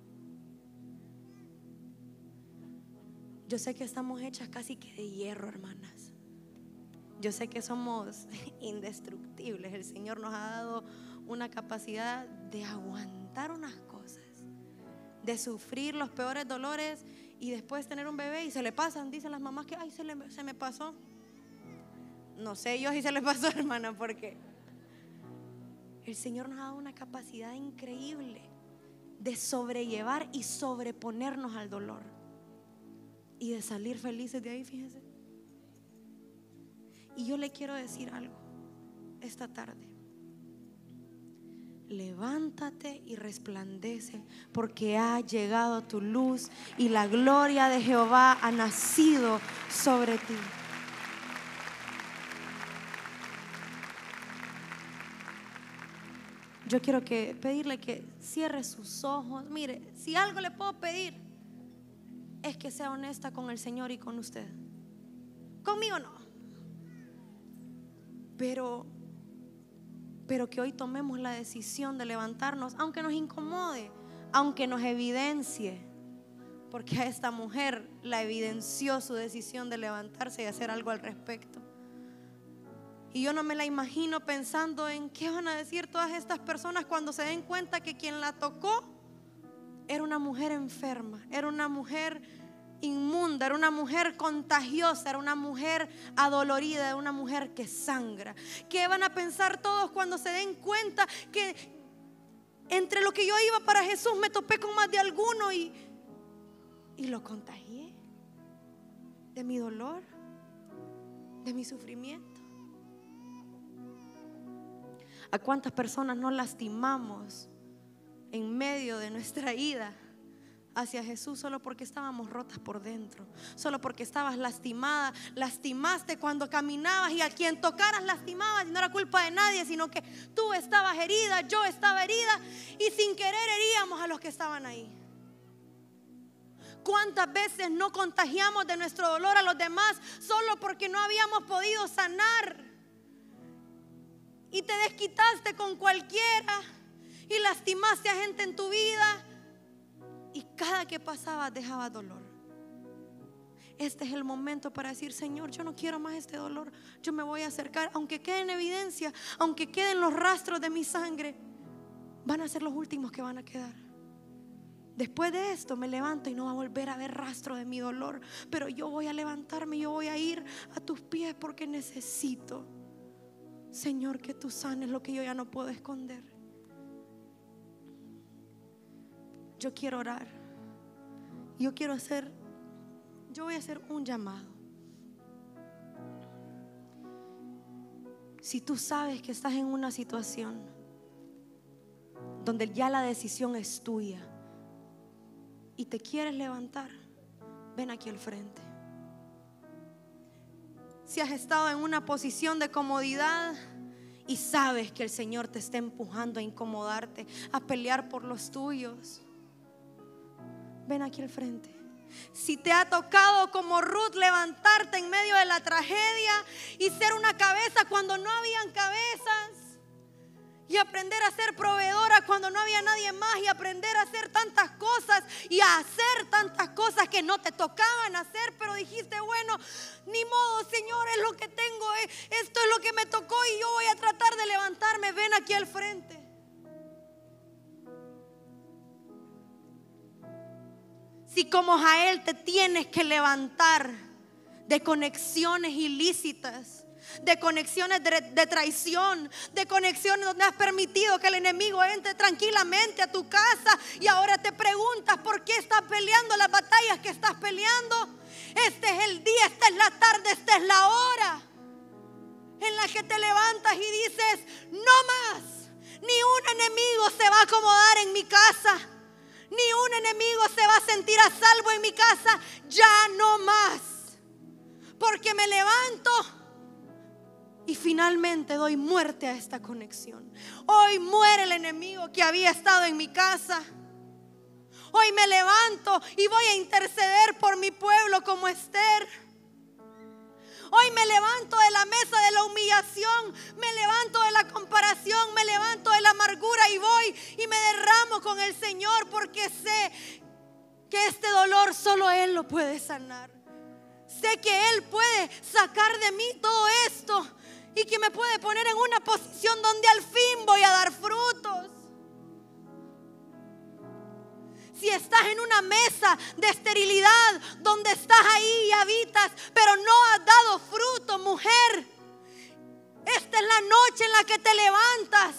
Yo sé que estamos hechas casi que de hierro, hermanas. Yo sé que somos indestructibles. El Señor nos ha dado una capacidad de aguantar unas cosas, de sufrir los peores dolores y después tener un bebé y se le pasan. Dicen las mamás que ay, se, le, se me pasó. No sé yo si se le pasó, hermana, porque el Señor nos ha dado una capacidad increíble de sobrellevar y sobreponernos al dolor y de salir felices de ahí, fíjense. Y yo le quiero decir algo esta tarde. Levántate y resplandece, porque ha llegado tu luz y la gloria de Jehová ha nacido sobre ti. Yo quiero que pedirle que cierre sus ojos. Mire, si algo le puedo pedir es que sea honesta con el Señor y con usted. Conmigo no, pero Pero que hoy tomemos la decisión de levantarnos, aunque nos incomode, aunque nos evidencie, porque a esta mujer la evidenció su decisión de levantarse y hacer algo al respecto. Y yo no me la imagino pensando en qué van a decir todas estas personas cuando se den cuenta que quien la tocó era una mujer enferma, era una mujer inmunda, era una mujer contagiosa, era una mujer adolorida, era una mujer que sangra. ¿Qué van a pensar todos cuando se den cuenta que entre lo que yo iba para Jesús me topé con más de alguno y, y lo contagié de mi dolor, de mi sufrimiento? ¿A cuántas personas no lastimamos en medio de nuestra ida hacia Jesús solo porque estábamos rotas por dentro, solo porque estabas lastimada? Lastimaste cuando caminabas y a quien tocaras lastimabas, y no era culpa de nadie, sino que tú estabas herida, yo estaba herida, y sin querer heríamos a los que estaban ahí. ¿Cuántas veces no contagiamos de nuestro dolor a los demás solo porque no habíamos podido sanar? Y te desquitaste con cualquiera y lastimaste a gente en tu vida, y cada que pasaba dejaba dolor. Este es el momento para decir: Señor, yo no quiero más este dolor. Yo me voy a acercar, aunque quede en evidencia, aunque queden los rastros de mi sangre, van a ser los últimos que van a quedar. Después de esto me levanto y no va a volver a haber rastro de mi dolor, pero yo voy a levantarme, yo voy a ir a tus pies porque necesito Señor, que tú sanes lo que yo ya no puedo esconder. Yo quiero orar. Yo quiero hacer, yo voy a hacer un llamado. Si tú sabes que estás en una situación donde ya la decisión es tuya y te quieres levantar, ven aquí al frente. Si has estado en una posición de comodidad y sabes que el Señor te está empujando a incomodarte, a pelear por los tuyos, ven aquí al frente. Si te ha tocado como Ruth levantarte en medio de la tragedia y ser una cabeza cuando no habían cabezas, y aprender a ser proveedora cuando no había nadie más, y aprender a hacer tantas cosas y a hacer tantas cosas que no te tocaban hacer, pero dijiste, bueno, ni modo, Señor, es lo que tengo, eh, esto es lo que me tocó y yo voy a tratar de levantarme. Ven aquí al frente. Si como Jael te tienes que levantar de conexiones ilícitas, de conexiones de, de traición, de conexiones donde has permitido que el enemigo entre tranquilamente a tu casa y ahora te preguntas por qué estás peleando las batallas que estás peleando. Este es el día, esta es la tarde, esta es la hora en la que te levantas y dices, no más, ni un enemigo se va a acomodar en mi casa, ni un enemigo se va a sentir a salvo en mi casa, ya no más, porque me levanto y finalmente doy muerte a esta conexión. Hoy muere el enemigo que había estado en mi casa. Hoy me levanto y voy a interceder por mi pueblo como Esther. Hoy me levanto de la mesa de la humillación, me levanto de la comparación, me levanto de la amargura y voy y me derramo con el Señor, porque sé que este dolor solo Él lo puede sanar. Sé que Él puede sacar de mí todo esto y que me puede poner en una posición donde al fin voy a dar frutos. Si estás en una mesa de esterilidad donde estás ahí y habitas, pero no has dado fruto, mujer, esta es la noche en la que te levantas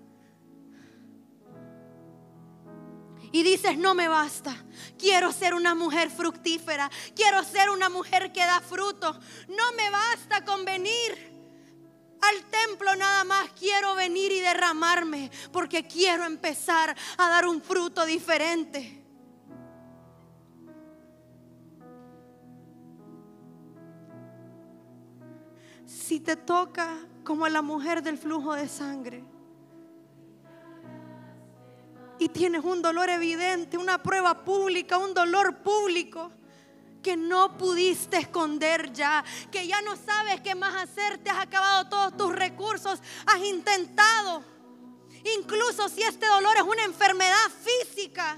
y dices, no me basta, quiero ser una mujer fructífera, quiero ser una mujer que da fruto. No me basta con venir al templo nada más, quiero venir y derramarme, porque quiero empezar a dar un fruto diferente. Si te toca como a la mujer del flujo de sangre y tienes un dolor evidente, una prueba pública, un dolor público que no pudiste esconder ya, que ya no sabes qué más hacer, te has acabado todos tus recursos, has intentado, incluso si este dolor es una enfermedad física.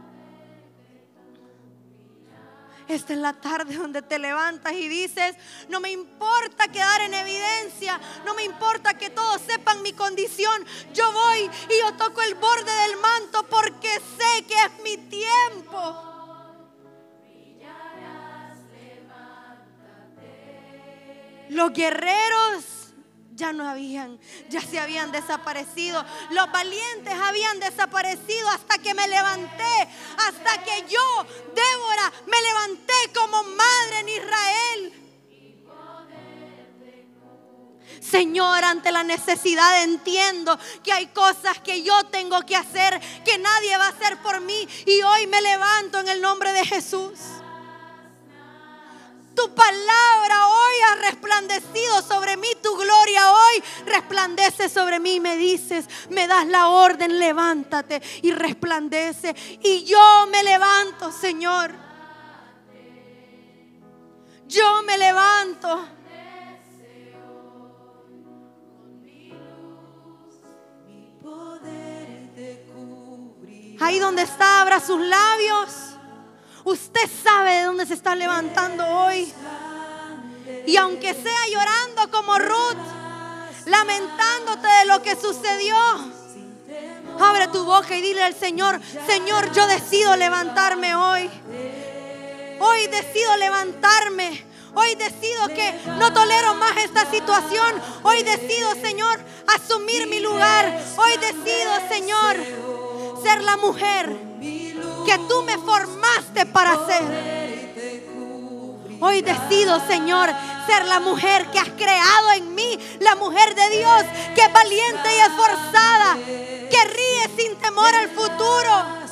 Esta es la tarde donde te levantas y dices, no me importa quedar en evidencia, no me importa que todos sepan mi condición, yo voy y yo toco el borde del manto porque sé que es mi tiempo. Los guerreros ya no habían, ya se habían desaparecido. Los valientes habían desaparecido hasta que me levanté, hasta que yo, Débora, me levanté como madre en Israel. Señor, ante la necesidad entiendo que hay cosas que yo tengo que hacer, que nadie va a hacer por mí, y hoy me levanto en el nombre de Jesús. Tu palabra hoy ha resplandecido sobre mí, tu gloria hoy resplandece sobre mí y me dices, me das la orden, levántate y resplandece. Y yo me levanto, Señor. Yo me levanto. Ahí donde está, abra sus labios. Usted sabe de dónde se está levantando hoy. Y aunque sea llorando como Ruth, lamentándote de lo que sucedió, abre tu boca y dile al Señor, Señor, yo decido levantarme hoy. Hoy decido levantarme. Hoy decido que no tolero más esta situación. Hoy decido, Señor, asumir mi lugar. Hoy decido, Señor, ser la mujer que tú me formaste para ser. Hoy decido, Señor, ser la mujer que has creado en mí, la mujer de Dios, que es valiente y esforzada, que ríe sin temor al futuro.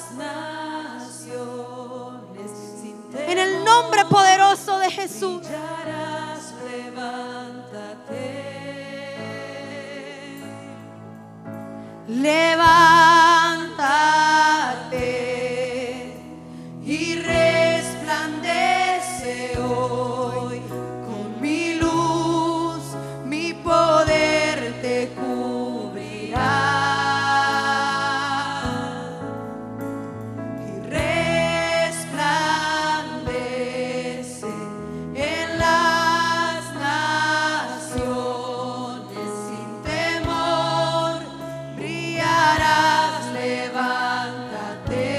En el nombre poderoso de Jesús. Levántate y resplandece hoy. Con mi luz, mi poder te cubrirá. Y resplandece en las naciones sin temor. Brillarás, levántate.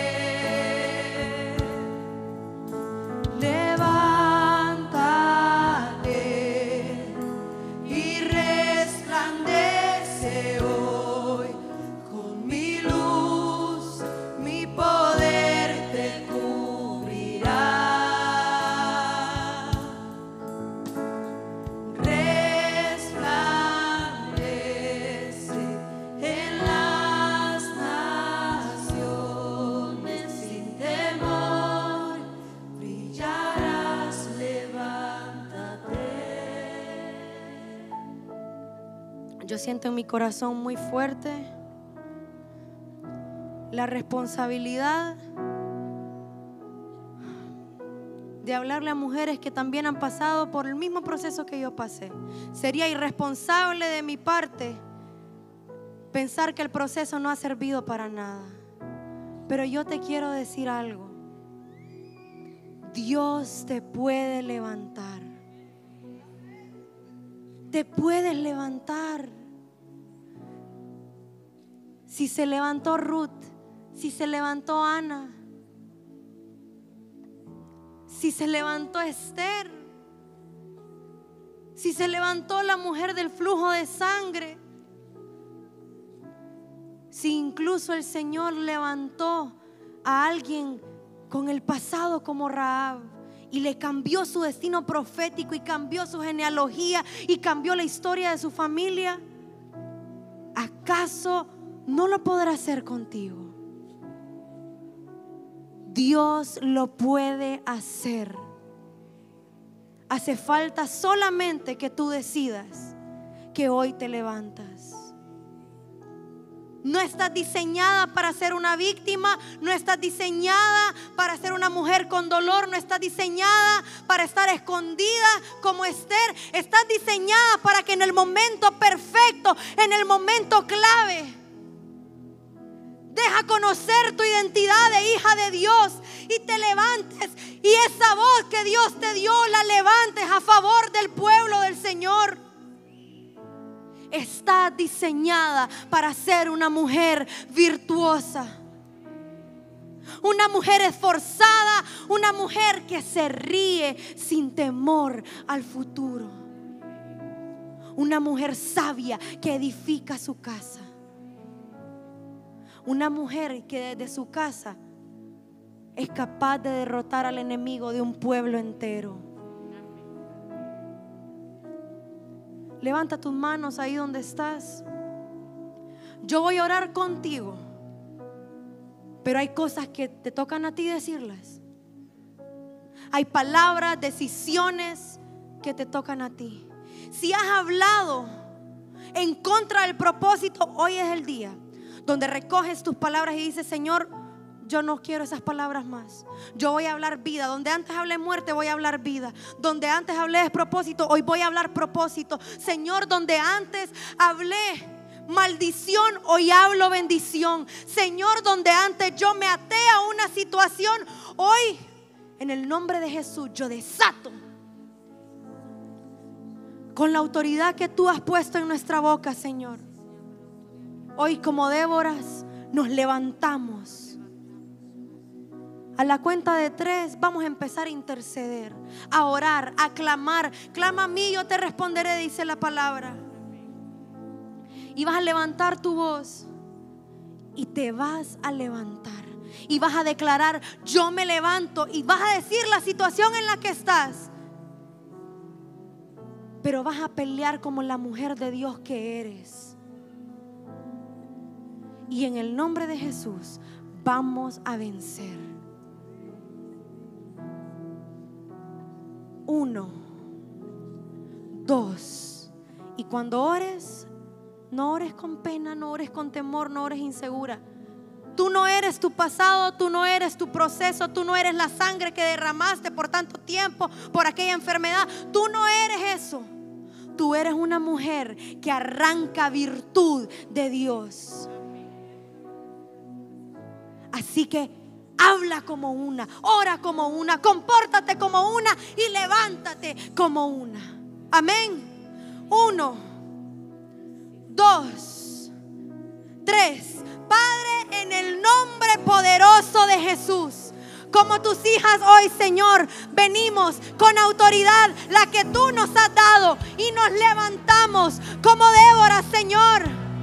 Levántate y resplandece hoy. Con mi luz, mi poder te cubrirá. Resplandece en las naciones sin temor. Brillarás, levántate. Yo siento en mi corazón muy fuerte la responsabilidad de hablarle a mujeres que también han pasado por el mismo proceso que yo pasé. Sería irresponsable de mi parte pensar que el proceso no ha servido para nada. Pero yo te quiero decir algo. Dios te puede levantar. Te puedes levantar. Si se levantó Ruth, si se levantó Ana, si se levantó Esther, si se levantó la mujer del flujo de sangre, si incluso el Señor levantó a alguien con el pasado como Rahab y le cambió su destino profético y cambió su genealogía y cambió la historia de su familia, ¿acaso no lo podrá hacer contigo? Dios lo puede hacer. Hace falta solamente que tú decidas que hoy te levantas. No estás diseñada para ser una víctima, no estás diseñada para ser una mujer con dolor, no estás diseñada para estar escondida como Esther. Estás diseñada para que en el momento perfecto, en el momento clave, deja conocer tu identidad de hija de Dios y te levantes, y esa voz que Dios te dio la levantes a favor del pueblo del Señor. Está diseñada para ser una mujer virtuosa, una mujer esforzada, una mujer que se ríe sin temor al futuro, una mujer sabia que edifica su casa, una mujer que desde su casa es capaz de derrotar al enemigo de un pueblo entero. Levanta tus manos ahí donde estás. Yo voy a orar contigo, pero hay cosas que te tocan a ti decirlas. Hay palabras, decisiones que te tocan a ti. Si has hablado en contra del propósito, hoy es el día donde recoges tus palabras y dices: Señor, yo no quiero esas palabras más. Yo voy a hablar vida. Donde antes hablé muerte, voy a hablar vida. Donde antes hablé despropósito, hoy voy a hablar propósito. Señor, donde antes hablé maldición, hoy hablo bendición. Señor, donde antes yo me até a una situación, hoy en el nombre de Jesús yo desato, con la autoridad que tú has puesto en nuestra boca, Señor. Hoy como Déboras nos levantamos A la cuenta de tres vamos a empezar a interceder, a orar, a clamar. Clama a mí, yo te responderé, dice la palabra. Y vas a levantar tu voz y te vas a levantar y vas a declarar: yo me levanto. Y vas a decir la situación en la que estás, pero vas a pelear como la mujer de Dios que eres. Y en el nombre de Jesús vamos a vencer. Uno, dos. Y cuando ores, no ores con pena, no ores con temor, no ores insegura. Tú no eres tu pasado, tú no eres tu proceso, tú no eres la sangre que derramaste por tanto tiempo por aquella enfermedad. Tú no eres eso. Tú eres una mujer que arranca virtud de Dios. Así que habla como una, ora como una, compórtate como una y levántate como una. Amén. Uno, dos, tres. Padre, en el nombre poderoso de Jesús, como tus hijas hoy, Señor, venimos con autoridad, la que tú nos has dado, y nos levantamos como Débora, Señor.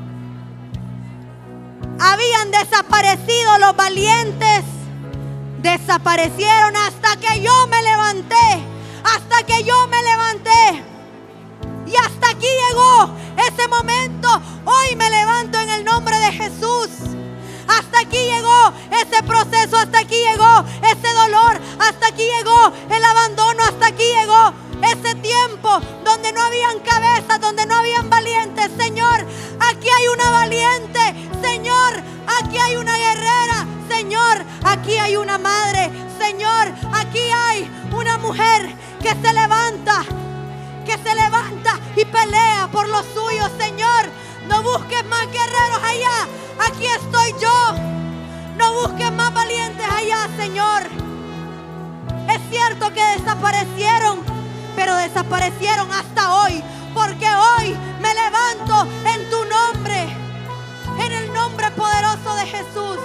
Habían desaparecido los valientes, desaparecieron hasta que yo me levanté, hasta que yo me levanté. Y hasta aquí llegó ese momento. Hoy me levanto en el nombre de Jesús. Hasta aquí llegó ese proceso, hasta aquí llegó ese dolor, hasta aquí llegó el abandono, hasta aquí llegó ese tiempo donde no habían cabezas, donde no habían valientes. Señor, aquí hay una valiente. Señor, aquí hay una guerrera. Señor, aquí hay una madre. Señor, aquí hay una mujer que se levanta, que se levanta y pelea por los suyos. Señor, no busques más guerreros allá, aquí estoy yo. No busques más valientes allá, Señor. Es cierto que desaparecieron, pero desaparecieron hasta hoy, porque hoy me levanto en tu nombre, en el nombre poderoso de Jesús.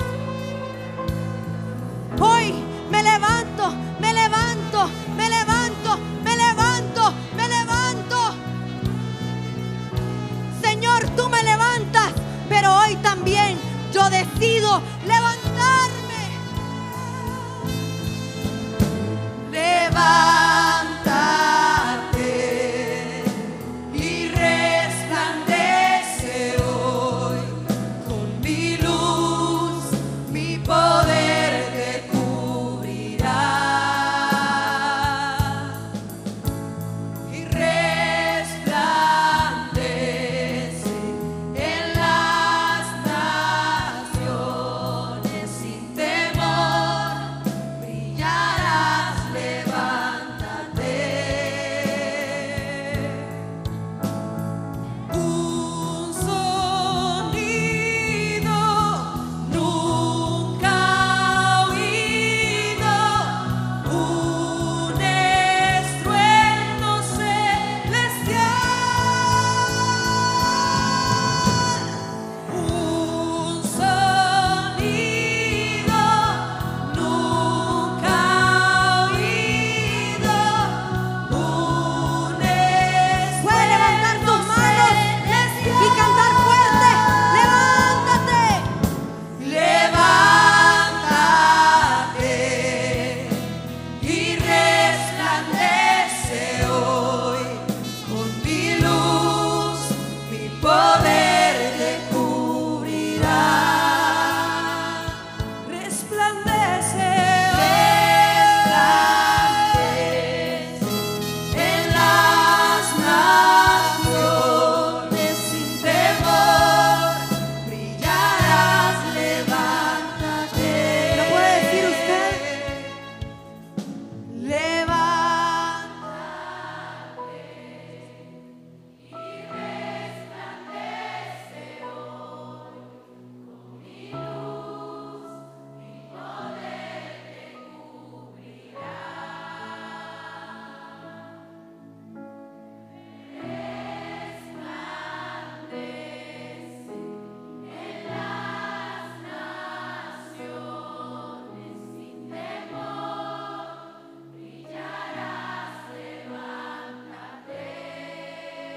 Hoy me levanto, me levanto, me levanto, me levanto, me levanto. Señor, tú me levantas, pero hoy también yo decido levantarme. Levántate y resplandece hoy con mi luz, mi poder te cubrirá.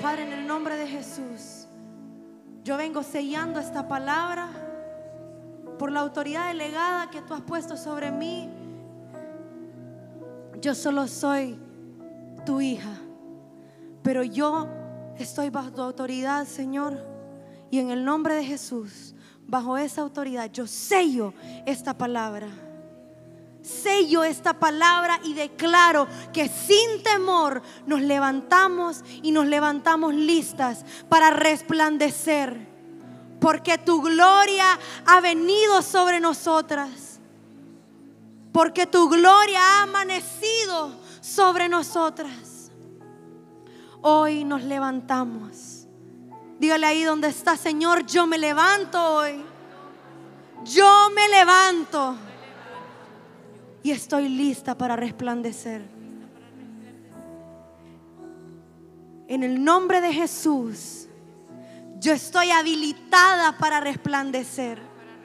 Padre, en el nombre de Jesús, yo vengo sellando esta palabra por la autoridad delegada que tú has puesto sobre mí. Yo solo soy tu hija, pero yo estoy bajo tu autoridad, Señor, y en el nombre de Jesús, bajo esa autoridad, yo sello esta palabra. Sello esta palabra y declaro que sin temor nos levantamos y nos levantamos listas para resplandecer, porque tu gloria ha venido sobre nosotras, porque tu gloria ha amanecido sobre nosotras. Hoy nos levantamos. Dígale ahí donde está: Señor, yo me levanto hoy. Yo me levanto y estoy lista para resplandecer. En el nombre de Jesús, yo estoy habilitada para resplandecer.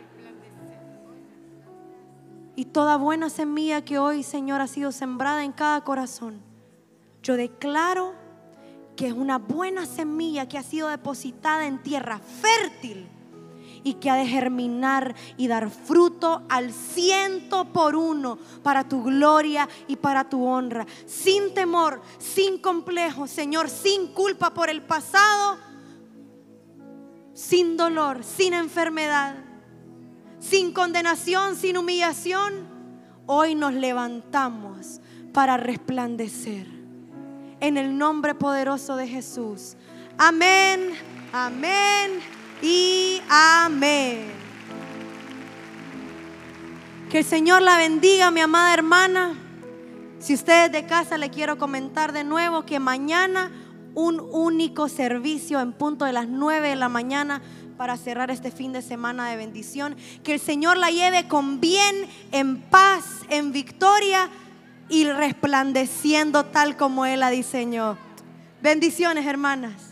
Y toda buena semilla que hoy, Señor, ha sido sembrada en cada corazón, yo declaro que es una buena semilla que ha sido depositada en tierra fértil y que ha de germinar y dar fruto al ciento por uno para tu gloria y para tu honra, sin temor, sin complejo, Señor, sin culpa por el pasado, sin dolor, sin enfermedad, sin condenación, sin humillación. Hoy nos levantamos para resplandecer en el nombre poderoso de Jesús. Amén, amén y amén. Que el Señor la bendiga, mi amada hermana. Si ustedes de casa, le quiero comentar de nuevo que mañana un único servicio en punto de las nueve de la mañana para cerrar este fin de semana de bendición. Que el Señor la lleve con bien, en paz, en victoria y resplandeciendo tal como Él la diseñó. Bendiciones, hermanas.